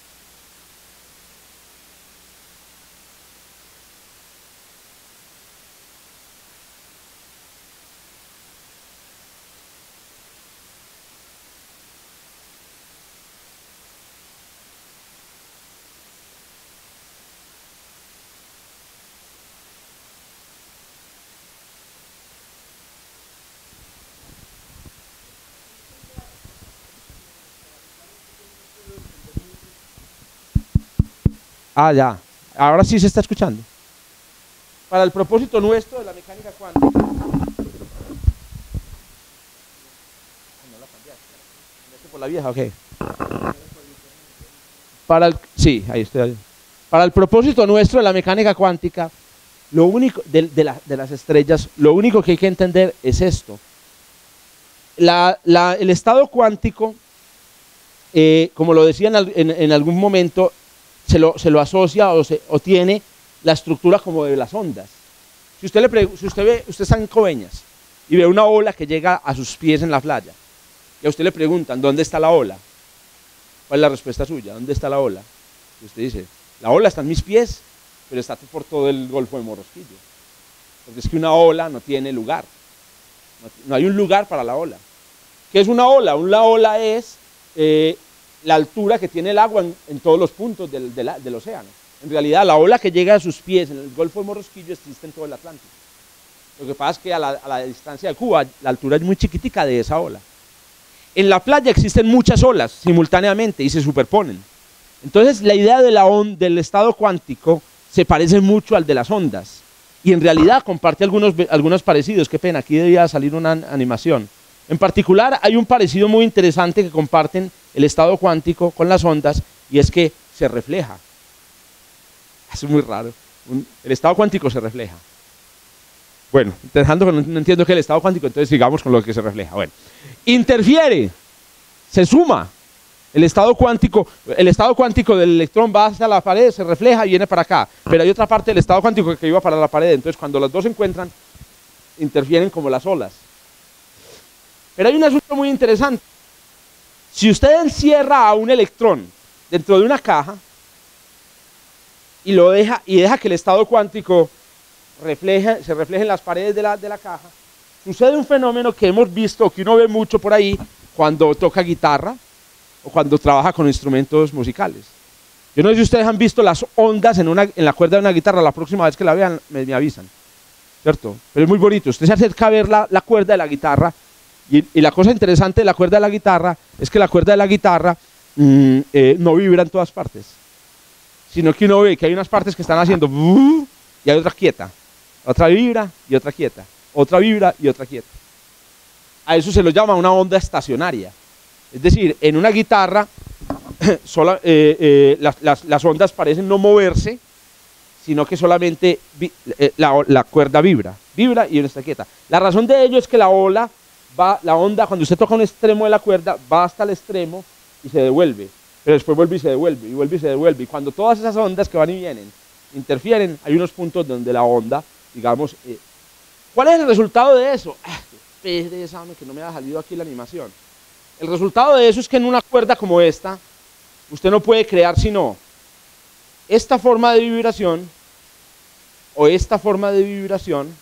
Ah, ya. Ahora sí se está escuchando. Para el propósito nuestro de la mecánica cuántica. No la cambiaste. Por la vieja, ok. Para el, sí, ahí estoy. Ahí. Para el propósito nuestro de la mecánica cuántica, lo único de, de, la, de las estrellas, lo único que hay que entender es esto. La, la, el estado cuántico, eh, como lo decía en, en, en algún momento, Se lo, se lo asocia o, se, o tiene la estructura como de las ondas. Si usted, le si usted ve, usted está en Coveñas y ve una ola que llega a sus pies en la playa, y a usted le preguntan, ¿dónde está la ola? ¿Cuál es la respuesta suya? ¿Dónde está la ola? Y usted dice, la ola está en mis pies, pero está por todo el Golfo de Morrosquillo. Porque es que una ola no tiene lugar. No, no hay un lugar para la ola. ¿Qué es una ola? Una ola es... Eh, la altura que tiene el agua en, en todos los puntos del, del, del océano. En realidad, la ola que llega a sus pies en el Golfo de Morrosquillo existe en todo el Atlántico. Lo que pasa es que a la, a la distancia de Cuba, la altura es muy chiquitica de esa ola. En la playa existen muchas olas simultáneamente y se superponen. Entonces, la idea de la on, del estado cuántico se parece mucho al de las ondas. Y en realidad comparte algunos, algunos parecidos. Qué pena, aquí debía salir una animación. En particular, hay un parecido muy interesante que comparten el estado cuántico con las ondas, y es que se refleja. Es muy raro. Un- el estado cuántico se refleja. Bueno, dejando que no, no entiendo qué es el estado cuántico, entonces sigamos con lo que se refleja. Bueno, interfiere, se suma. El estado cuántico, el estado cuántico del electrón va hacia la pared, se refleja y viene para acá. Pero hay otra parte del estado cuántico que iba para la pared. Entonces, cuando los dos se encuentran, interfieren como las olas. Pero hay un asunto muy interesante. Si usted encierra a un electrón dentro de una caja y lo deja y deja que el estado cuántico refleje, se refleje en las paredes de la, de la caja, sucede un fenómeno que hemos visto, que uno ve mucho por ahí cuando toca guitarra o cuando trabaja con instrumentos musicales. Yo no sé si ustedes han visto las ondas en, una, en la cuerda de una guitarra. La próxima vez que la vean me, me avisan, ¿cierto? Pero es muy bonito. Usted se acerca a ver la, la cuerda de la guitarra y, y la cosa interesante de la cuerda de la guitarra es que la cuerda de la guitarra mmm, eh, no vibra en todas partes, sino que uno ve que hay unas partes que están haciendo buh, y hay otra quieta, otra vibra y otra quieta, otra vibra y otra quieta. A eso se lo llama una onda estacionaria. Es decir, en una guitarra sola, eh, eh, las, las, las ondas parecen no moverse, sino que solamente vi, eh, la, la cuerda vibra, vibra y una está quieta. La razón de ello es que la ola va, la onda, cuando usted toca un extremo de la cuerda, va hasta el extremo y se devuelve, pero después vuelve y se devuelve, y vuelve y se devuelve. Y cuando todas esas ondas que van y vienen interfieren, hay unos puntos donde la onda, digamos, eh, ¿cuál es el resultado de eso? Ah, qué pereza, que no me ha salido aquí la animación. El resultado de eso es que en una cuerda como esta, usted no puede crear sino esta forma de vibración, o esta forma de vibración,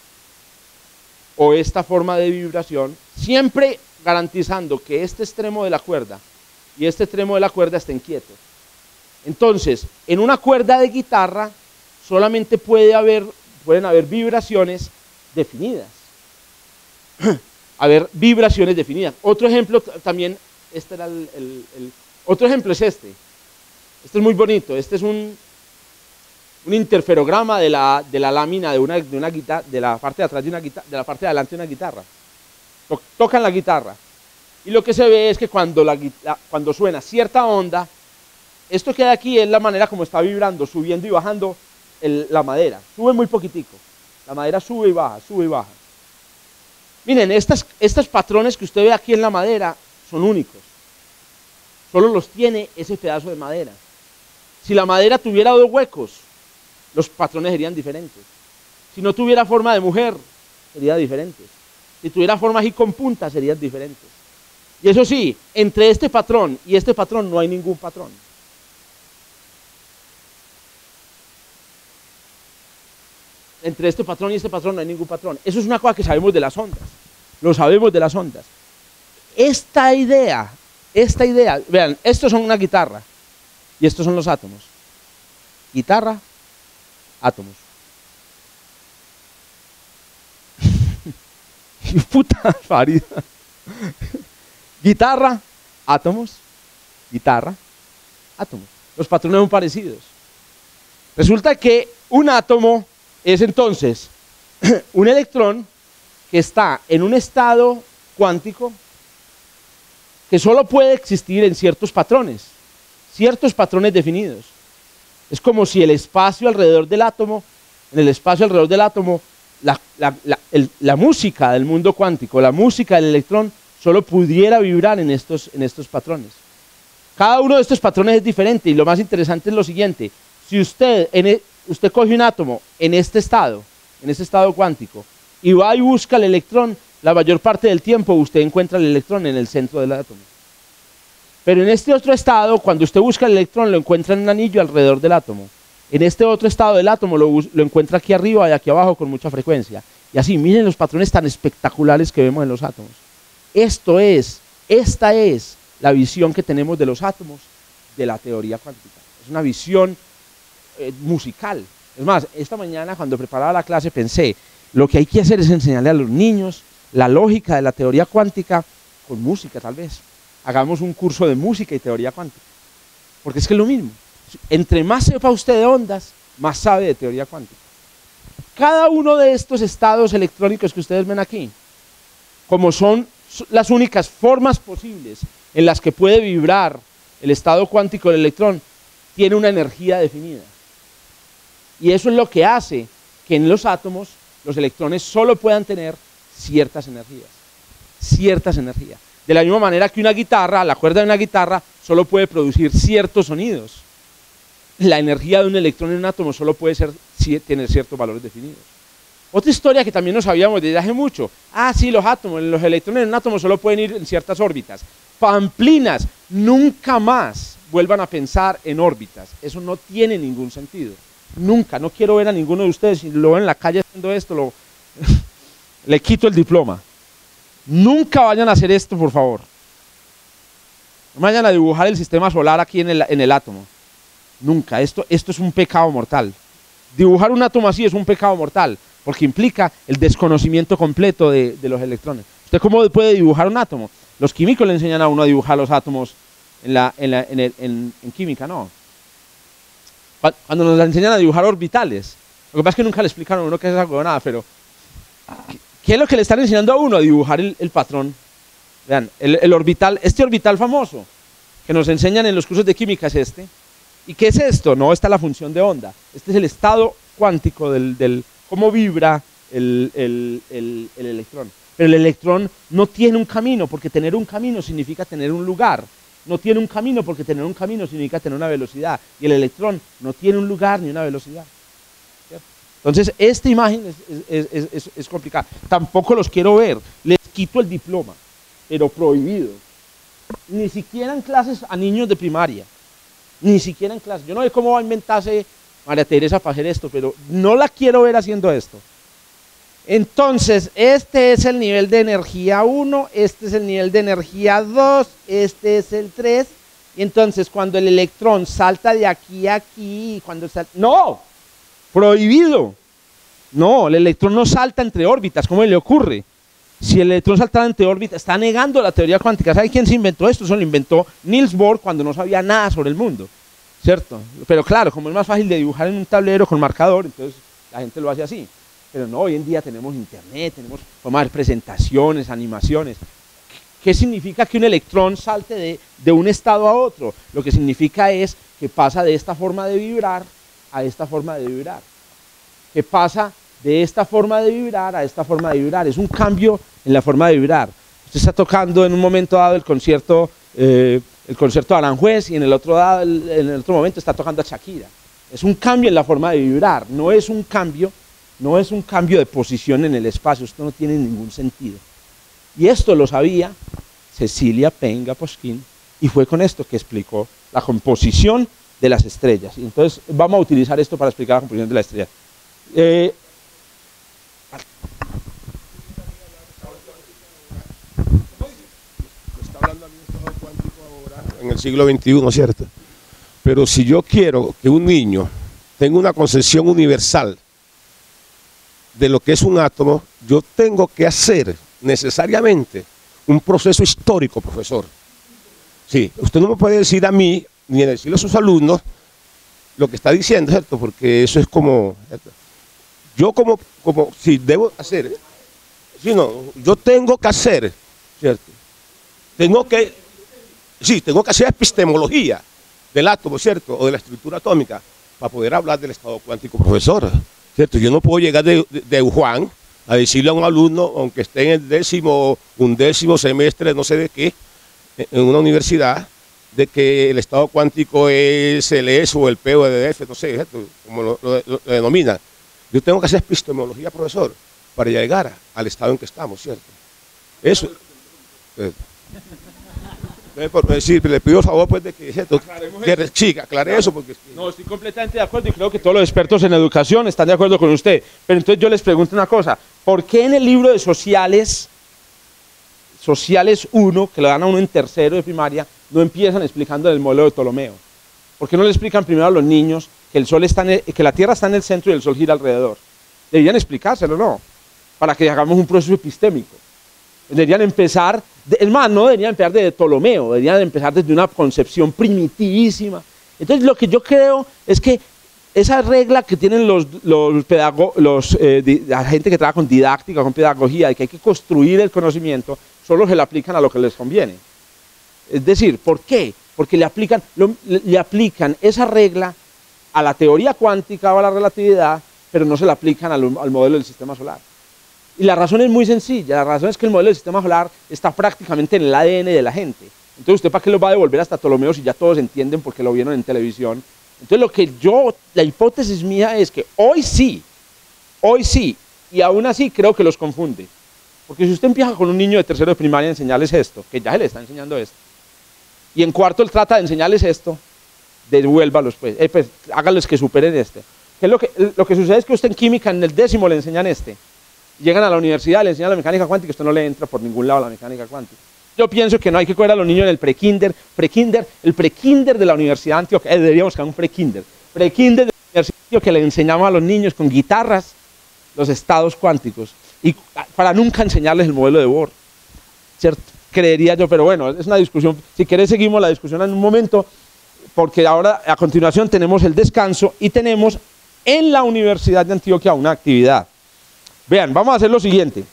o esta forma de vibración, siempre garantizando que este extremo de la cuerda y este extremo de la cuerda estén quietos. Entonces, en una cuerda de guitarra solamente puede haber, pueden haber vibraciones definidas. Haber vibraciones definidas. Otro ejemplo también, este era el, el, el, otro ejemplo es este. Este es muy bonito. Este es un, un interferograma de la, de la lámina de una, de una guitarra, de la parte de atrás de una guitarra, de la parte de adelante de una guitarra. To, tocan la guitarra. Y lo que se ve es que cuando, la, la, cuando suena cierta onda, esto que hay aquí es la manera como está vibrando, subiendo y bajando el, la madera. Sube muy poquitico. La madera sube y baja, sube y baja. Miren, estas, estos patrones que usted ve aquí en la madera son únicos. Solo los tiene ese pedazo de madera. Si la madera tuviera dos huecos, los patrones serían diferentes. Si no tuviera forma de mujer, serían diferentes. Si tuviera forma así con punta, serían diferentes. Y eso sí, entre este patrón y este patrón no hay ningún patrón. Entre este patrón y este patrón no hay ningún patrón. Eso es una cosa que sabemos de las ondas. Lo sabemos de las ondas. Esta idea, esta idea, vean, estos son una guitarra y estos son los átomos. Guitarra, átomos. Puta farida. Guitarra, átomos. Guitarra, átomos. Los patrones son parecidos. Resulta que un átomo es entonces un electrón que está en un estado cuántico que solo puede existir en ciertos patrones, ciertos patrones definidos. Es como si el espacio alrededor del átomo, en el espacio alrededor del átomo, la, la, la, el, la música del mundo cuántico, la música del electrón, solo pudiera vibrar en estos, en estos patrones. Cada uno de estos patrones es diferente y lo más interesante es lo siguiente. Si usted, en el, usted coge un átomo en este estado, en este estado cuántico, y va y busca el electrón, la mayor parte del tiempo usted encuentra el electrón en el centro del átomo. Pero en este otro estado, cuando usted busca el electrón, lo encuentra en un anillo alrededor del átomo. En este otro estado del átomo lo, lo encuentra aquí arriba y aquí abajo con mucha frecuencia. Y así, miren los patrones tan espectaculares que vemos en los átomos. Esto es, esta es la visión que tenemos de los átomos de la teoría cuántica. Es una visión eh, musical. Es más, esta mañana cuando preparaba la clase pensé, lo que hay que hacer es enseñarle a los niños la lógica de la teoría cuántica con música tal vez. Hagamos un curso de música y teoría cuántica. Porque es que es lo mismo. Entre más sepa usted de ondas, más sabe de teoría cuántica. Cada uno de estos estados electrónicos que ustedes ven aquí, como son las únicas formas posibles en las que puede vibrar el estado cuántico del electrón, tiene una energía definida. Y eso es lo que hace que en los átomos los electrones solo puedan tener ciertas energías, ciertas energías. De la misma manera que una guitarra, la cuerda de una guitarra, solo puede producir ciertos sonidos. La energía de un electrón en un átomo solo puede ser, tener ciertos valores definidos. Otra historia que también no sabíamos desde hace mucho. Ah, sí, los átomos, los electrones en un átomo solo pueden ir en ciertas órbitas. Pamplinas, nunca más vuelvan a pensar en órbitas. Eso no tiene ningún sentido. Nunca, no quiero ver a ninguno de ustedes, si lo ven en la calle haciendo esto, lo, le quito el diploma. Nunca vayan a hacer esto, por favor. No vayan a dibujar el sistema solar aquí en el, en el átomo. Nunca, esto, esto es un pecado mortal. Dibujar un átomo así es un pecado mortal, porque implica el desconocimiento completo de, de los electrones. ¿Usted cómo puede dibujar un átomo? Los químicos le enseñan a uno a dibujar los átomos en, la, en, la, en, el, en, en química, no. Cuando nos enseñan a dibujar orbitales, lo que pasa es que nunca le explicaron a uno qué es esa nada, pero ¿qué es lo que le están enseñando a uno? A dibujar el, el patrón. Vean, el, el orbital, este orbital famoso que nos enseñan en los cursos de química es este. ¿Y qué es esto? No, esta es la función de onda. Este es el estado cuántico del, del cómo vibra el, el, el, el electrón. Pero el electrón no tiene un camino, porque tener un camino significa tener un lugar. No tiene un camino, porque tener un camino significa tener una velocidad. Y el electrón no tiene un lugar ni una velocidad. ¿Cierto? Entonces, esta imagen es, es, es, es, es complicada. Tampoco los quiero ver. Les quito el diploma, pero prohibido. Ni siquiera en clases a niños de primaria. Ni siquiera en clases. Yo no sé cómo va a inventarse María Teresa para hacer esto, pero no la quiero ver haciendo esto. Entonces, este es el nivel de energía uno, este es el nivel de energía dos, este es el tres, y entonces cuando el electrón salta de aquí a aquí, cuando salta, ¡no! Prohibido. No, el electrón no salta entre órbitas, ¿cómo le ocurre? Si el electrón salta entre órbitas, está negando la teoría cuántica. ¿Sabe quién se inventó esto? Eso lo inventó Niels Bohr cuando no sabía nada sobre el mundo, ¿cierto? Pero claro, como es más fácil de dibujar en un tablero con marcador, entonces la gente lo hace así. Pero no, hoy en día tenemos internet, tenemos, podemos hacer presentaciones, animaciones. ¿Qué significa que un electrón salte de, de un estado a otro? Lo que significa es que pasa de esta forma de vibrar a esta forma de vibrar. Que pasa de esta forma de vibrar a esta forma de vibrar. Es un cambio en la forma de vibrar. Usted está tocando en un momento dado el concierto, eh, el concierto de Aranjuez, y en el, otro dado, en el otro momento está tocando a Shakira. Es un cambio en la forma de vibrar, no es un cambio. No es un cambio de posición en el espacio, esto no tiene ningún sentido. Y esto lo sabía Cecilia Penga Posquín, y fue con esto que explicó la composición de las estrellas. Y entonces vamos a utilizar esto para explicar la composición de las estrellas. Eh, Está hablando a mí de estado cuántico ahora, en el siglo veintiuno, ¿cierto? Pero si yo quiero que un niño tenga una concepción universal de lo que es un átomo, yo tengo que hacer necesariamente un proceso histórico, profesor. Sí, usted no me puede decir a mí, ni decirle a sus alumnos, lo que está diciendo, ¿cierto? Porque eso es como, ¿cierto? Yo como, como, si debo hacer, si no, yo tengo que hacer, ¿cierto? Tengo que, sí, tengo que hacer epistemología del átomo, ¿cierto? O de la estructura atómica, para poder hablar del estado cuántico, profesor. ¿Cierto? Yo no puedo llegar de, de, de Juan a decirle a un alumno, aunque esté en el décimo, undécimo semestre, no sé de qué, en una universidad, de que el estado cuántico es el S o el P o el F, no sé, ¿cierto? Como lo, lo, lo denominan. Yo tengo que hacer epistemología, profesor, para llegar a, al estado en que estamos, ¿cierto? Eso. Por decir, le pido el favor pues de que, ¿cierto? que sí, aclare eso porque... No, estoy completamente de acuerdo y creo que todos los expertos en educación están de acuerdo con usted. Pero entonces yo les pregunto una cosa, ¿por qué en el libro de sociales, sociales uno, que lo dan a uno en tercero de primaria, no empiezan explicando el modelo de Ptolomeo? ¿Por qué no le explican primero a los niños que el sol está en el, que la Tierra está en el centro y el sol gira alrededor? Deberían explicárselo, ¿no? Para que hagamos un proceso epistémico. Deberían empezar, de, es más, no deberían empezar desde Ptolomeo, deberían empezar desde una concepción primitivísima. Entonces lo que yo creo es que esa regla que tienen los, los pedagogos, los, eh, di, la gente que trabaja con didáctica, con pedagogía, de que hay que construir el conocimiento, solo se le aplican a lo que les conviene. Es decir, ¿por qué? Porque le aplican, lo, le, le aplican esa regla a la teoría cuántica o a la relatividad, pero no se la aplican al, al modelo del sistema solar. Y la razón es muy sencilla, la razón es que el modelo del sistema solar está prácticamente en el A D N de la gente. Entonces, ¿usted para qué lo va a devolver hasta Ptolomeo si ya todos entienden porque lo vieron en televisión? Entonces, lo que yo, la hipótesis mía es que hoy sí, hoy sí, y aún así creo que los confunde. Porque si usted empieza con un niño de tercero de primaria a enseñarles esto, que ya se le está enseñando esto, y en cuarto él trata de enseñarles esto, devuélvalos pues, eh, pues háganles que superen este. ¿Qué es lo que, lo que sucede es que usted en química en el décimo le enseñan este, llegan a la universidad, le enseñan la mecánica cuántica, usted no le entra por ningún lado a la mecánica cuántica. Yo pienso que no hay que coger a los niños en el prekinder, prekinder, el prekinder de la Universidad de Antioquia, eh, deberíamos buscar un prekinder, prekinder de la Universidad de Antioquia que le enseñamos a los niños con guitarras los estados cuánticos, y para nunca enseñarles el modelo de Bohr, ¿cierto? Creería yo, pero bueno, es una discusión, si querés seguimos la discusión en un momento, porque ahora a continuación tenemos el descanso y tenemos en la Universidad de Antioquia una actividad. Vean, vamos a hacer lo siguiente.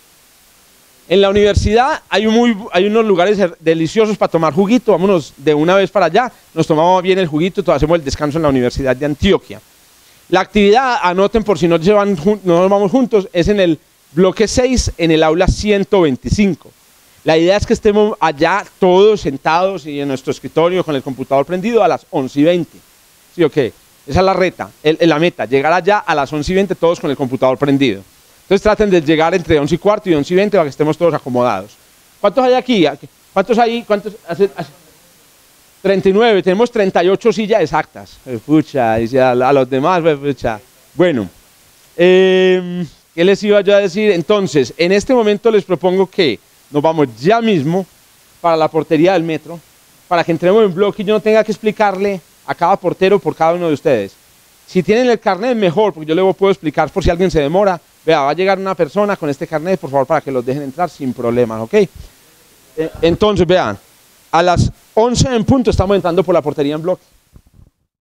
En la universidad hay, un muy, hay unos lugares deliciosos para tomar juguito, vámonos de una vez para allá, nos tomamos bien el juguito, todos hacemos el descanso en la Universidad de Antioquia. La actividad, anoten por si no, llevan, no nos vamos juntos, es en el bloque seis, en el aula ciento veinticinco. La idea es que estemos allá todos sentados y en nuestro escritorio con el computador prendido a las once y veinte. ¿Sí o qué? Esa es la reta, el, la meta, llegar allá a las once y veinte todos con el computador prendido. Entonces traten de llegar entre once y cuarto y once y veinte para que estemos todos acomodados. ¿Cuántos hay aquí? ¿Cuántos hay? ¿Cuántos? Hace, hace, treinta y nueve, tenemos treinta y ocho sillas exactas. Pucha, dice a, a los demás, pucha. Bueno, eh, ¿qué les iba yo a decir? Entonces, en este momento les propongo que nos vamos ya mismo para la portería del metro, para que entremos en bloque y yo no tenga que explicarle a cada portero por cada uno de ustedes. Si tienen el carnet, mejor, porque yo les puedo explicar por si alguien se demora. Vea, va a llegar una persona con este carnet, por favor, para que los dejen entrar sin problemas, ¿ok? Eh, entonces, vean, a las once en punto estamos entrando por la portería en bloque.